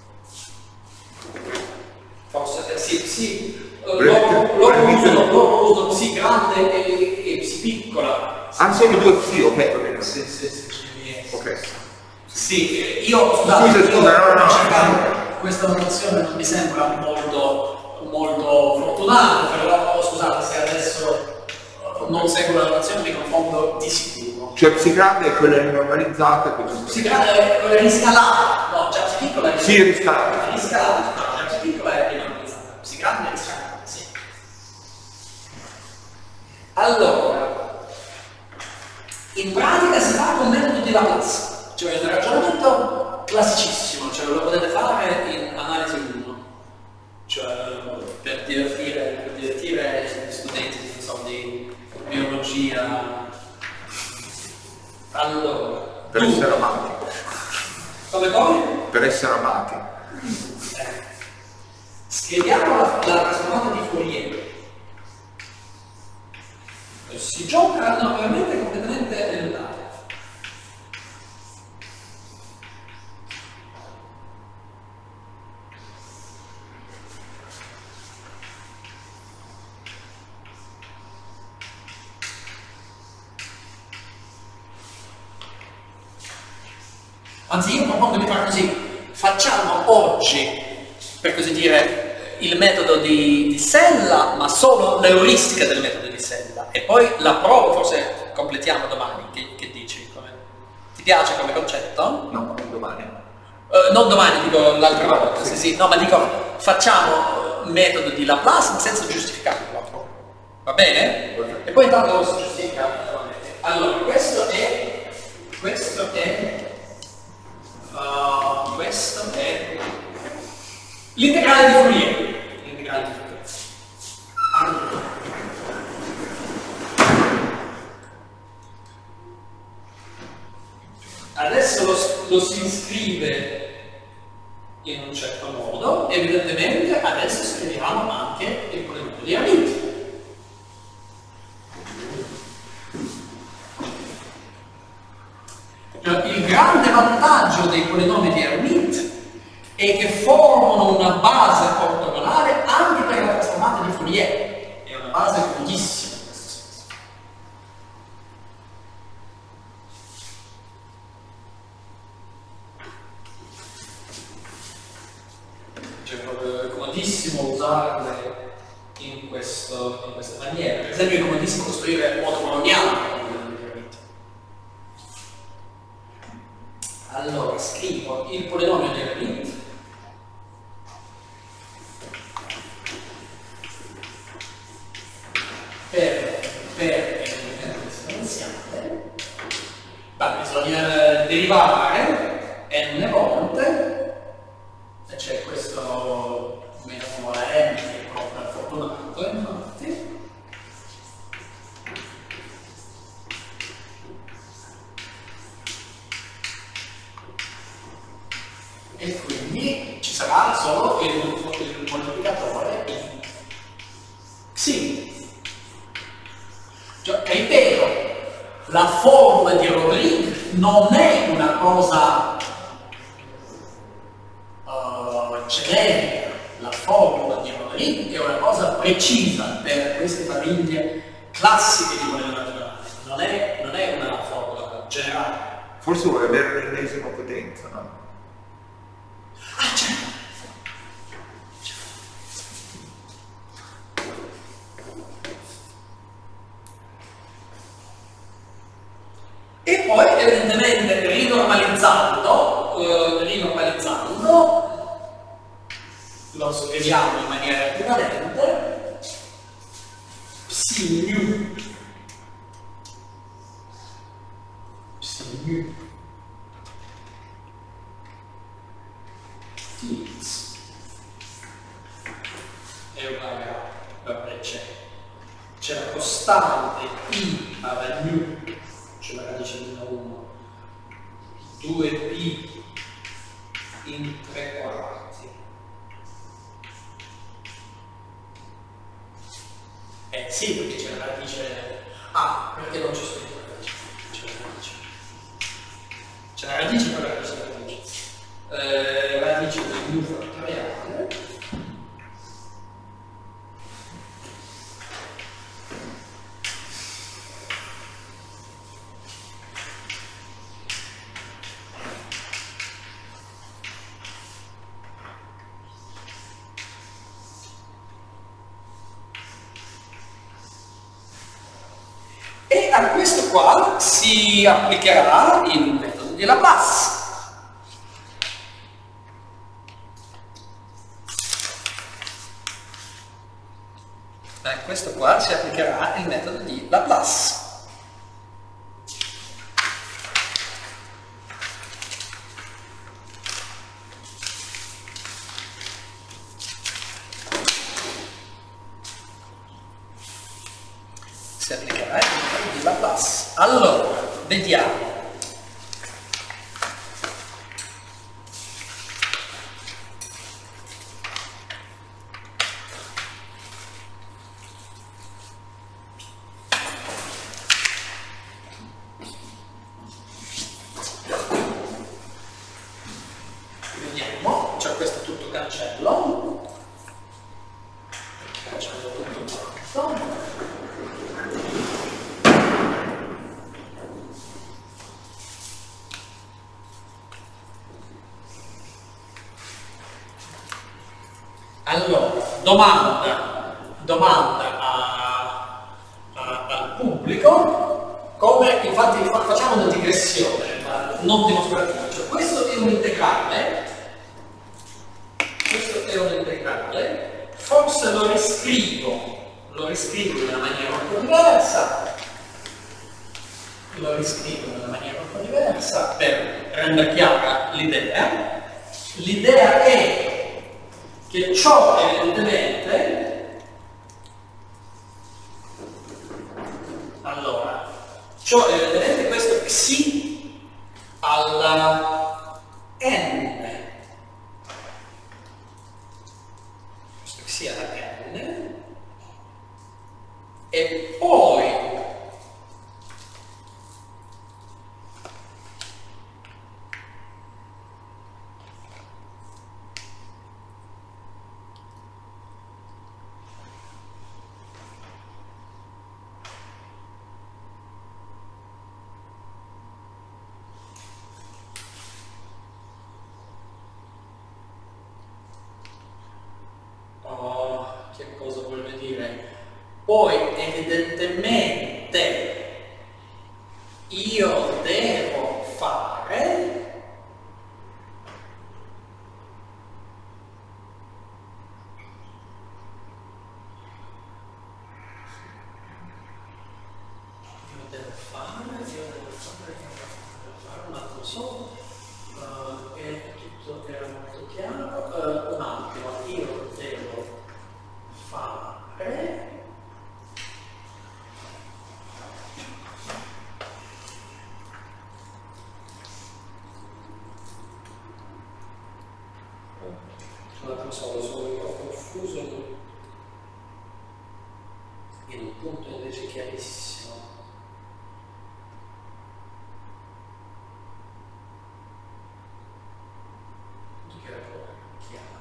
forse eh, sì, sì, uh, loro, loro usano, loro usano psi grande e, e psi piccola. ah, sono due psi, ok, va bene. Sì, sì, sì, Ok. sì, io scusate, Scusa, scusa, no, no. cercando questa notazione non mi sembra molto, molto fortunata, però scusate se adesso non seguo la notazione mi confondo di sicuro. Cioè psi grande è quella normalizzata, Psi grande è quella riscalata, no, già psi piccola è sì, riscalata. riscalata, no, già psi piccola è normalizzata, psi grande è riscalata, sì. Allora, in pratica si fa con metodo di Laplace. Cioè un ragionamento classicissimo, cioè lo potete fare in analisi uno, cioè per divertire, per divertire gli studenti so, di biologia. Allora, Per tu, essere amati. come come? Per essere amati. Eh. Scriviamo la, la trasformata di Fourier. Si gioca normalmente completamente nell'aria. Anzi, io propongo di fare così, facciamo oggi, per così dire, il metodo di, di Sella, ma solo l'euristica del metodo di Sella, e poi la prova forse completiamo domani. Che, che dici? Come, ti piace come concetto? No, domani. Uh, non domani, dico l'altra volta, sì. Sì, sì, no, ma dico, facciamo il metodo di Laplace ma senza giustificarlo, va bene? E poi intanto lo si giustifica. Allora, questo è, questo è, uh, questo è l'integrale di Fourier. L'integrale di Fourier. Allora. Adesso lo, lo si scrive in un certo modo, evidentemente adesso scriviamo anche il polinomio di Hermite. Il grande vantaggio dei polinomi di Hermite è che formano una base ortogonale anche per la trasformata di Fourier. È una base comodissima in questo senso. Cioè, è comodissimo usarle in, questo, in questa maniera. Per esempio è comodissimo costruire il modo coloniale. Allora, scrivo il polinomio di Hermite per, per elemento esponenziale, bisogna derivare n volte, e c'è questo meno la n che è proprio fortunato, infatti. E quindi ci sarà solo il, il moltiplicatore in xi. Cioè, ripeto, la formula di Rodrigues non è una cosa uh, generica, la formula di Rodrigues è una cosa precisa per queste famiglie classiche di modello naturale, non è, non è una formula generale. Forse vuole avere l'ennesima potenza, no? Ah, certo. E poi evidentemente rinormalizzando, eh, rinormalizzando lo scriviamo in maniera equivalente, psi mu, psi mu Tx è uguale a, vabbè, c'è c'è la costante i alla nu, c'è la radice di uno, due pi in tre quarti. Eh sì, perché c'è la radice, ah, perché non c'è scritto la radice? C'è la radice. C'è la radice per la radice della radice. Eh, radice di nu fattoriale e a questo qua si applicherà il metodo di Laplace. A questo qua si applicherà il metodo di Laplace. Si applicherà il metodo di Laplace. Allora, vediamo. Vediamo, c'è questo tutto cancello. Cancello tutto quanto. Allora, domanda, domanda a, a, al pubblico, come infatti facciamo una digressione, ma non dimostrativa. Cioè, questo è un integrale, questo è un integrale, forse lo riscrivo, lo riscrivo in una maniera un po' diversa, lo riscrivo in una maniera un po' diversa per rendere chiara l'idea. L'idea è che ciò evidentemente, allora, ciò evidentemente questo psi alla n, questo psi alla n, e poi Poi evidentemente io devo fare io devo fare, io devo fare, io devo fare un attimo solo, uh, è tutto era molto chiaro, uh, un attimo, io devo fare solo, sono un po' confuso in un punto invece chiarissimo. Punto che era proprio chiaro.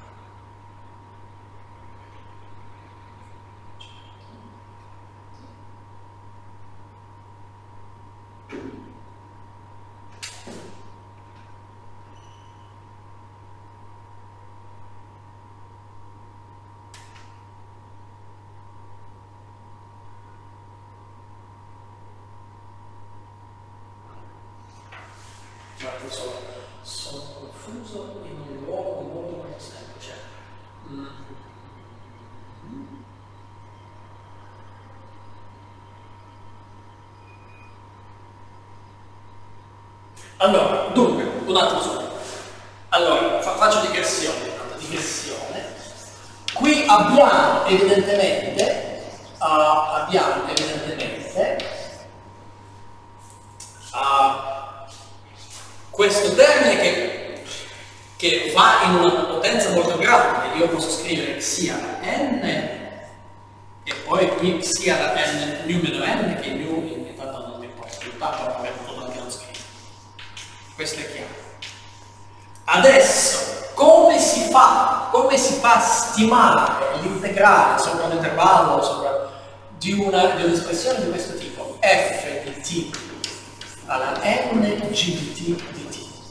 Sono, sono confuso in un luogo molto molto semplice. Mm. Allora, dunque, un attimo solo. Allora, fa, faccio digressione, digressione. Qui abbiamo evidentemente, uh, abbiamo evidentemente uh, questo termine che, che va in una potenza molto grande. Io posso scrivere sia n e poi qui sia la n numero n, che nu in realtà non mi importa, più tanto non anche non scrivo. Questo è chiaro. Adesso come si fa? Come si fa a stimare l'integrale sopra un intervallo, sopra di un'espressione di, di questo tipo? F di t alla n g di t di t.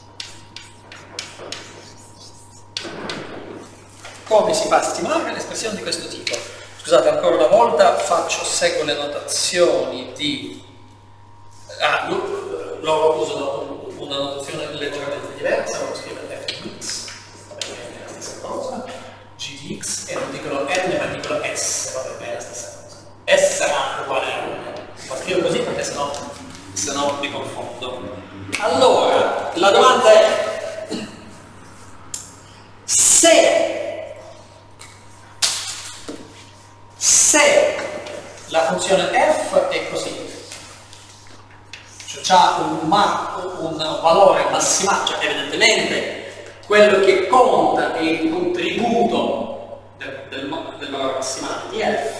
Come si fa a stimare l'espressione di questo tipo? Scusate, ancora una volta faccio, seguo le notazioni di... Ah, loro usano una notazione leggermente diversa, loro scrivono f di x, vabbè, è la stessa cosa, g di x, e non dicono n ma dicono s, vabbè, è la stessa cosa. S sarà uguale a uno, ma scrivo così perché sennò, sennò mi confondo. Allora, la domanda è: se se la funzione f è così, cioè ha un, un valore massimale, cioè evidentemente quello che conta è il contributo del, del, del valore massimale di f,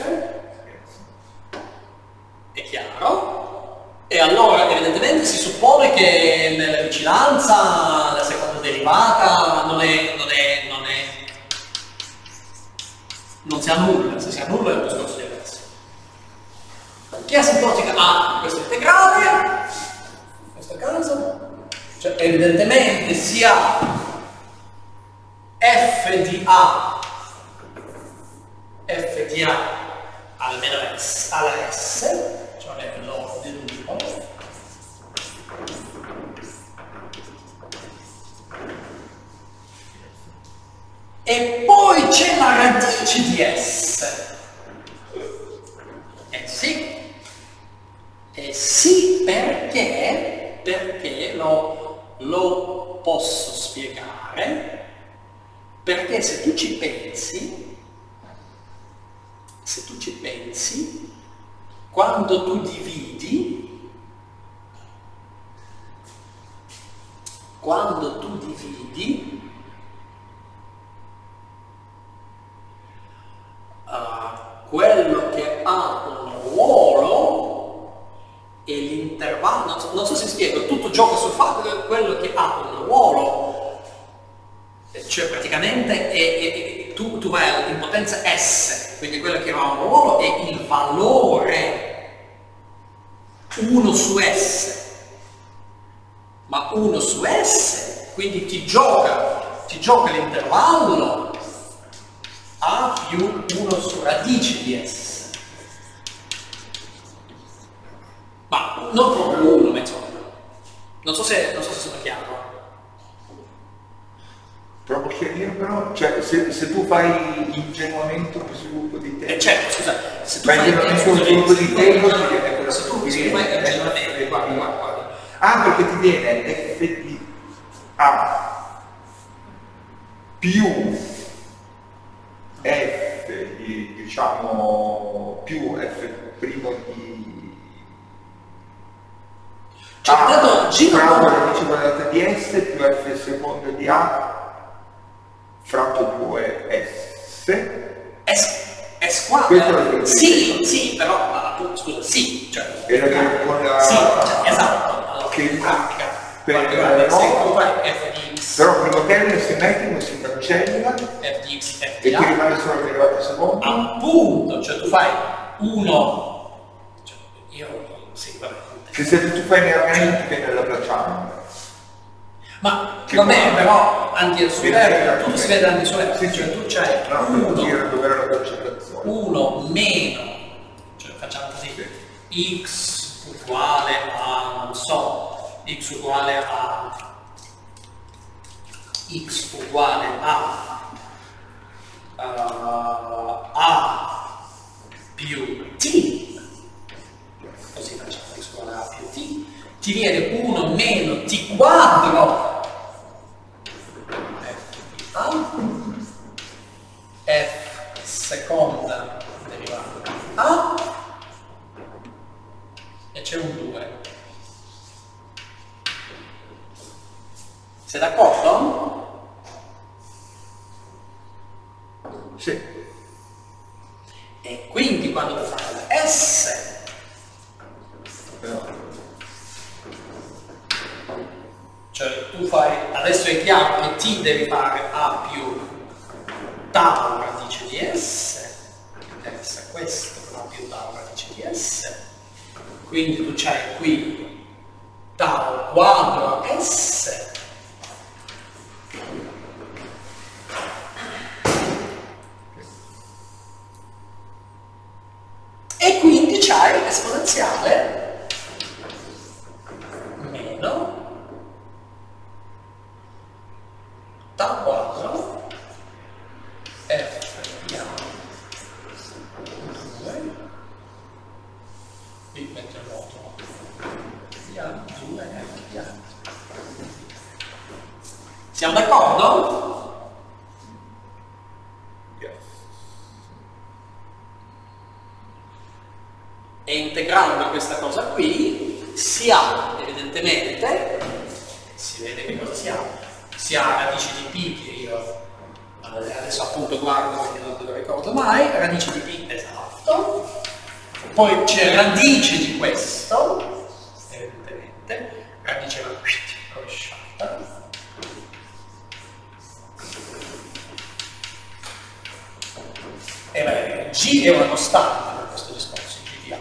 è chiaro, e allora evidentemente si suppone che nella vicinanza la seconda derivata non è, non è, non è non si annulla, se si annulla è un discorso diverso. Che asintotica ha questo integrale? In questo caso, cioè evidentemente si ha f di a di A almeno S, alla S, cioè lo deduco. E poi c'è la radice di S. Eh sì. Eh sì, perché? Perché lo, lo posso spiegare. Perché se tu ci pensi, se tu ci pensi, quando tu dividi, quando tu dividi, uh, quello che ha un ruolo è l'intervallo, non so, non so se spiego, tutto gioca sul fatto che quello che ha un ruolo, cioè praticamente è, è, è, tu, tu vai in potenza S, quindi quello che ha un ruolo è il valore uno su S, ma uno su S, quindi ti gioca, ti gioca l'intervallo A più uno su radice di S, ma non proprio uno, insomma. Non so se, non so se sono chiaro. Troppo chiarino però, cioè se, se tu fai ingenuamente un sviluppo di tempo. Eh certo, scusa, se tu fai fai ingenuamente un sviluppo di tempo ti viene quella se tu che fai viene. ingenuamente, guarda, guarda, guarda. Ah, perché ti viene F di A più F di, diciamo, più F primo di Cioè, A dato giro fratto radice quadrata di S più F secondo di A fratto due S. S, S qua. Questo è il Sì, sì, però, appunto, scusa, sì, cioè. E la con la... Sì, cioè, esatto. Allora, che in pratica, per guarda, guarda, no, se tu fai F di X, però il primo termine simmetrico si cancella F di X, F e di ti A, rimane solo la derivata seconda. appunto, cioè tu fai uno, cioè, io, sì, vabbè. Che se tu fai veramente ti viene la Laplaciano. Ma Che vabbè, buono. però anti-solare, tutto si vede anti-solare, Sì, cioè sì. tu c'hai No, per dire dove era la cancellazione. uno meno, cioè facciamo così, x uguale a, non so, x uguale a, x uguale a, uh, a più t, così facciamo x uguale a più t, ti viene uno meno t quadro f di a, f seconda derivata a, e c'è un due. Sei d'accordo? Sì. E quindi quando tu fai la S, cioè tu fai, adesso è chiaro che t devi fare a più tau radice di S, mi interessa questo, a più tau radice di S, quindi tu c'hai qui tau quadro S e quindi c'hai l'esponenziale meno tau quadro f di a due, qui metto il modulo di a due f di a. Siamo d'accordo? Yes. E integrando questa cosa qui si ha evidentemente, si vede che cosa si ha, si ha radice di p che io adesso appunto guardo perché non te lo ricordo mai, radice di p, esatto, poi c'è radice di questo, evidentemente, radice rovesciata, e beh, g è una costante per questo discorso, g di a.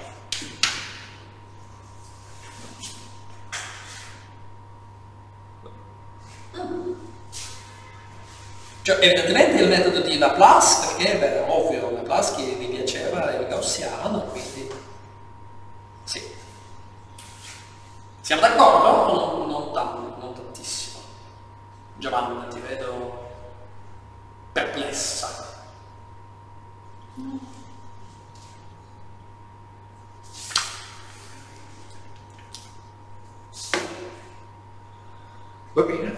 Cioè, evidentemente il metodo di Laplace, perché beh, ovvio, Laplace che mi piace parallelo gaussiano, quindi sì. Siamo d'accordo? Non, non, tan- non tantissimo. Giovanna, ti vedo perplessa. Va bene.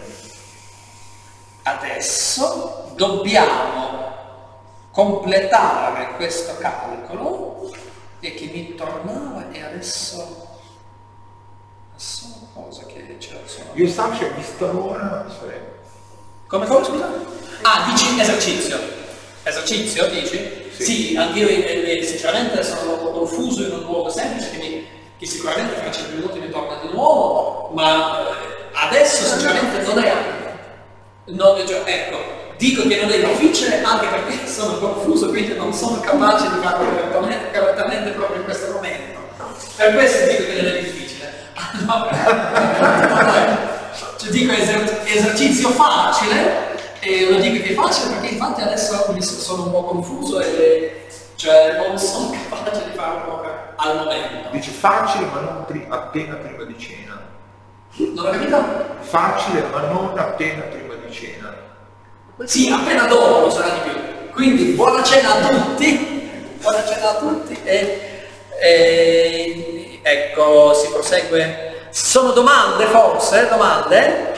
Adesso dobbiamo completare questo calcolo e che mi tornava e adesso adesso cosa che c'è sono. Io Sasha visto l'ora sarebbe. Come come scusa? Ah, dici esercizio. Esercizio dici? Sì, sì anch'io eh, sinceramente sono confuso in un luogo semplice che, mi, che sicuramente fra cinque minuti mi torna di nuovo, ma adesso sinceramente non è, non, cioè, ecco, dico che non è difficile anche perché sono confuso, quindi non sono capace di farlo correttamente, correttamente proprio in questo momento. Per questo dico che non è difficile. Allora, cioè, dico eser esercizio facile e lo dico che è facile perché infatti adesso mi sono un po' confuso e cioè non sono capace di farlo proprio al momento. Dice facile ma non pri appena prima di cena. Non ho capito? Facile ma non appena prima di cena. Sì, appena dopo lo sarà di più. Quindi buona cena a tutti, buona cena a tutti e, e ecco, si prosegue. Sono domande forse? Domande?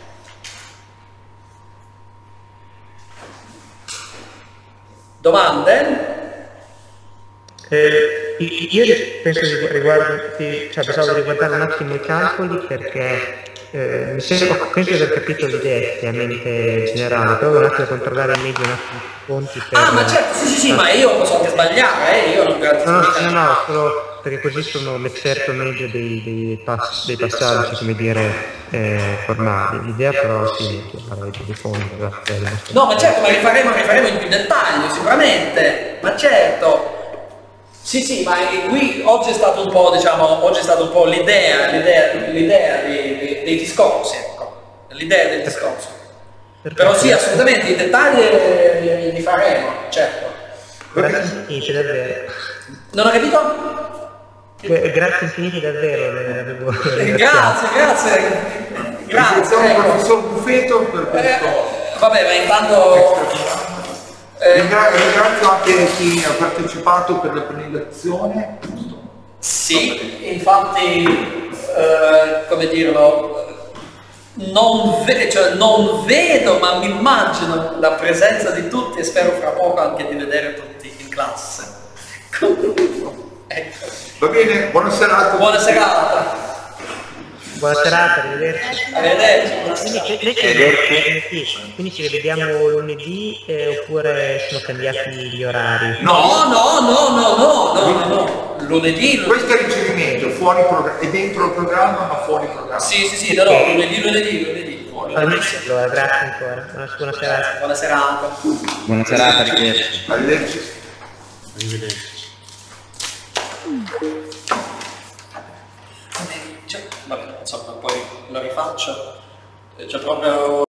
Domande? Eh, io penso di riguardi, cioè pensavo di riguardare un attimo i calcoli perché eh, mi sembra, penso di aver capito l'idea effettivamente generale, però devo un attimo controllare meglio un attimo i conti per... Ah, ma certo, sì, sì, sì, ma io posso anche sbagliare, eh, io non garantisco. No, no, no, no, solo perché così sono certo meglio dei, dei, pass dei passaggi, come dire, eh, formali. L'idea però sì, chiaro, di fondo. No, ma certo, ma rifaremo, rifaremo in più dettaglio, sicuramente, ma certo. Sì, sì, ma qui oggi è stato un po', diciamo, oggi è stato un po' l'idea, l'idea, l'idea dei, dei, dei discorsi, ecco, l'idea del discorso. Però sì, assolutamente, i dettagli li, li faremo, certo. Grazie infinite, davvero. Non ho capito? Grazie infinite davvero. Grazie, grazie. Grazie. Ecco. Ecco. Professor Buffetto per questo. Eh, vabbè, ma intanto... Eh, Ringrazio anche chi ha partecipato per la prenotazione. sì, infatti, eh, come dirlo, non, ve cioè, non vedo, ma mi immagino la presenza di tutti e spero fra poco anche di vedere tutti in classe. Ecco. Va bene, buona serata. Buona serata. Buona serata, arrivederci. Arrivederci. Buona Quindi, serata. noi ci vediamo, quindi ci rivediamo lunedì eh, oppure sono cambiati gli orari? No, no, no, no, no, no, no. Lunedì, lunedì. Questo è il ricevimento, fuori programma, è dentro il programma ma fuori programma. Sì, sì, sì, no, no, lunedì, lunedì, lunedì. Fuori. Allora, grazie ancora. Buona, buona serata. Buona serata. Buona serata, arrivederci. Arrivederci. Arrivederci. Cioè, vabbè, insomma, poi lo rifaccio. C'è proprio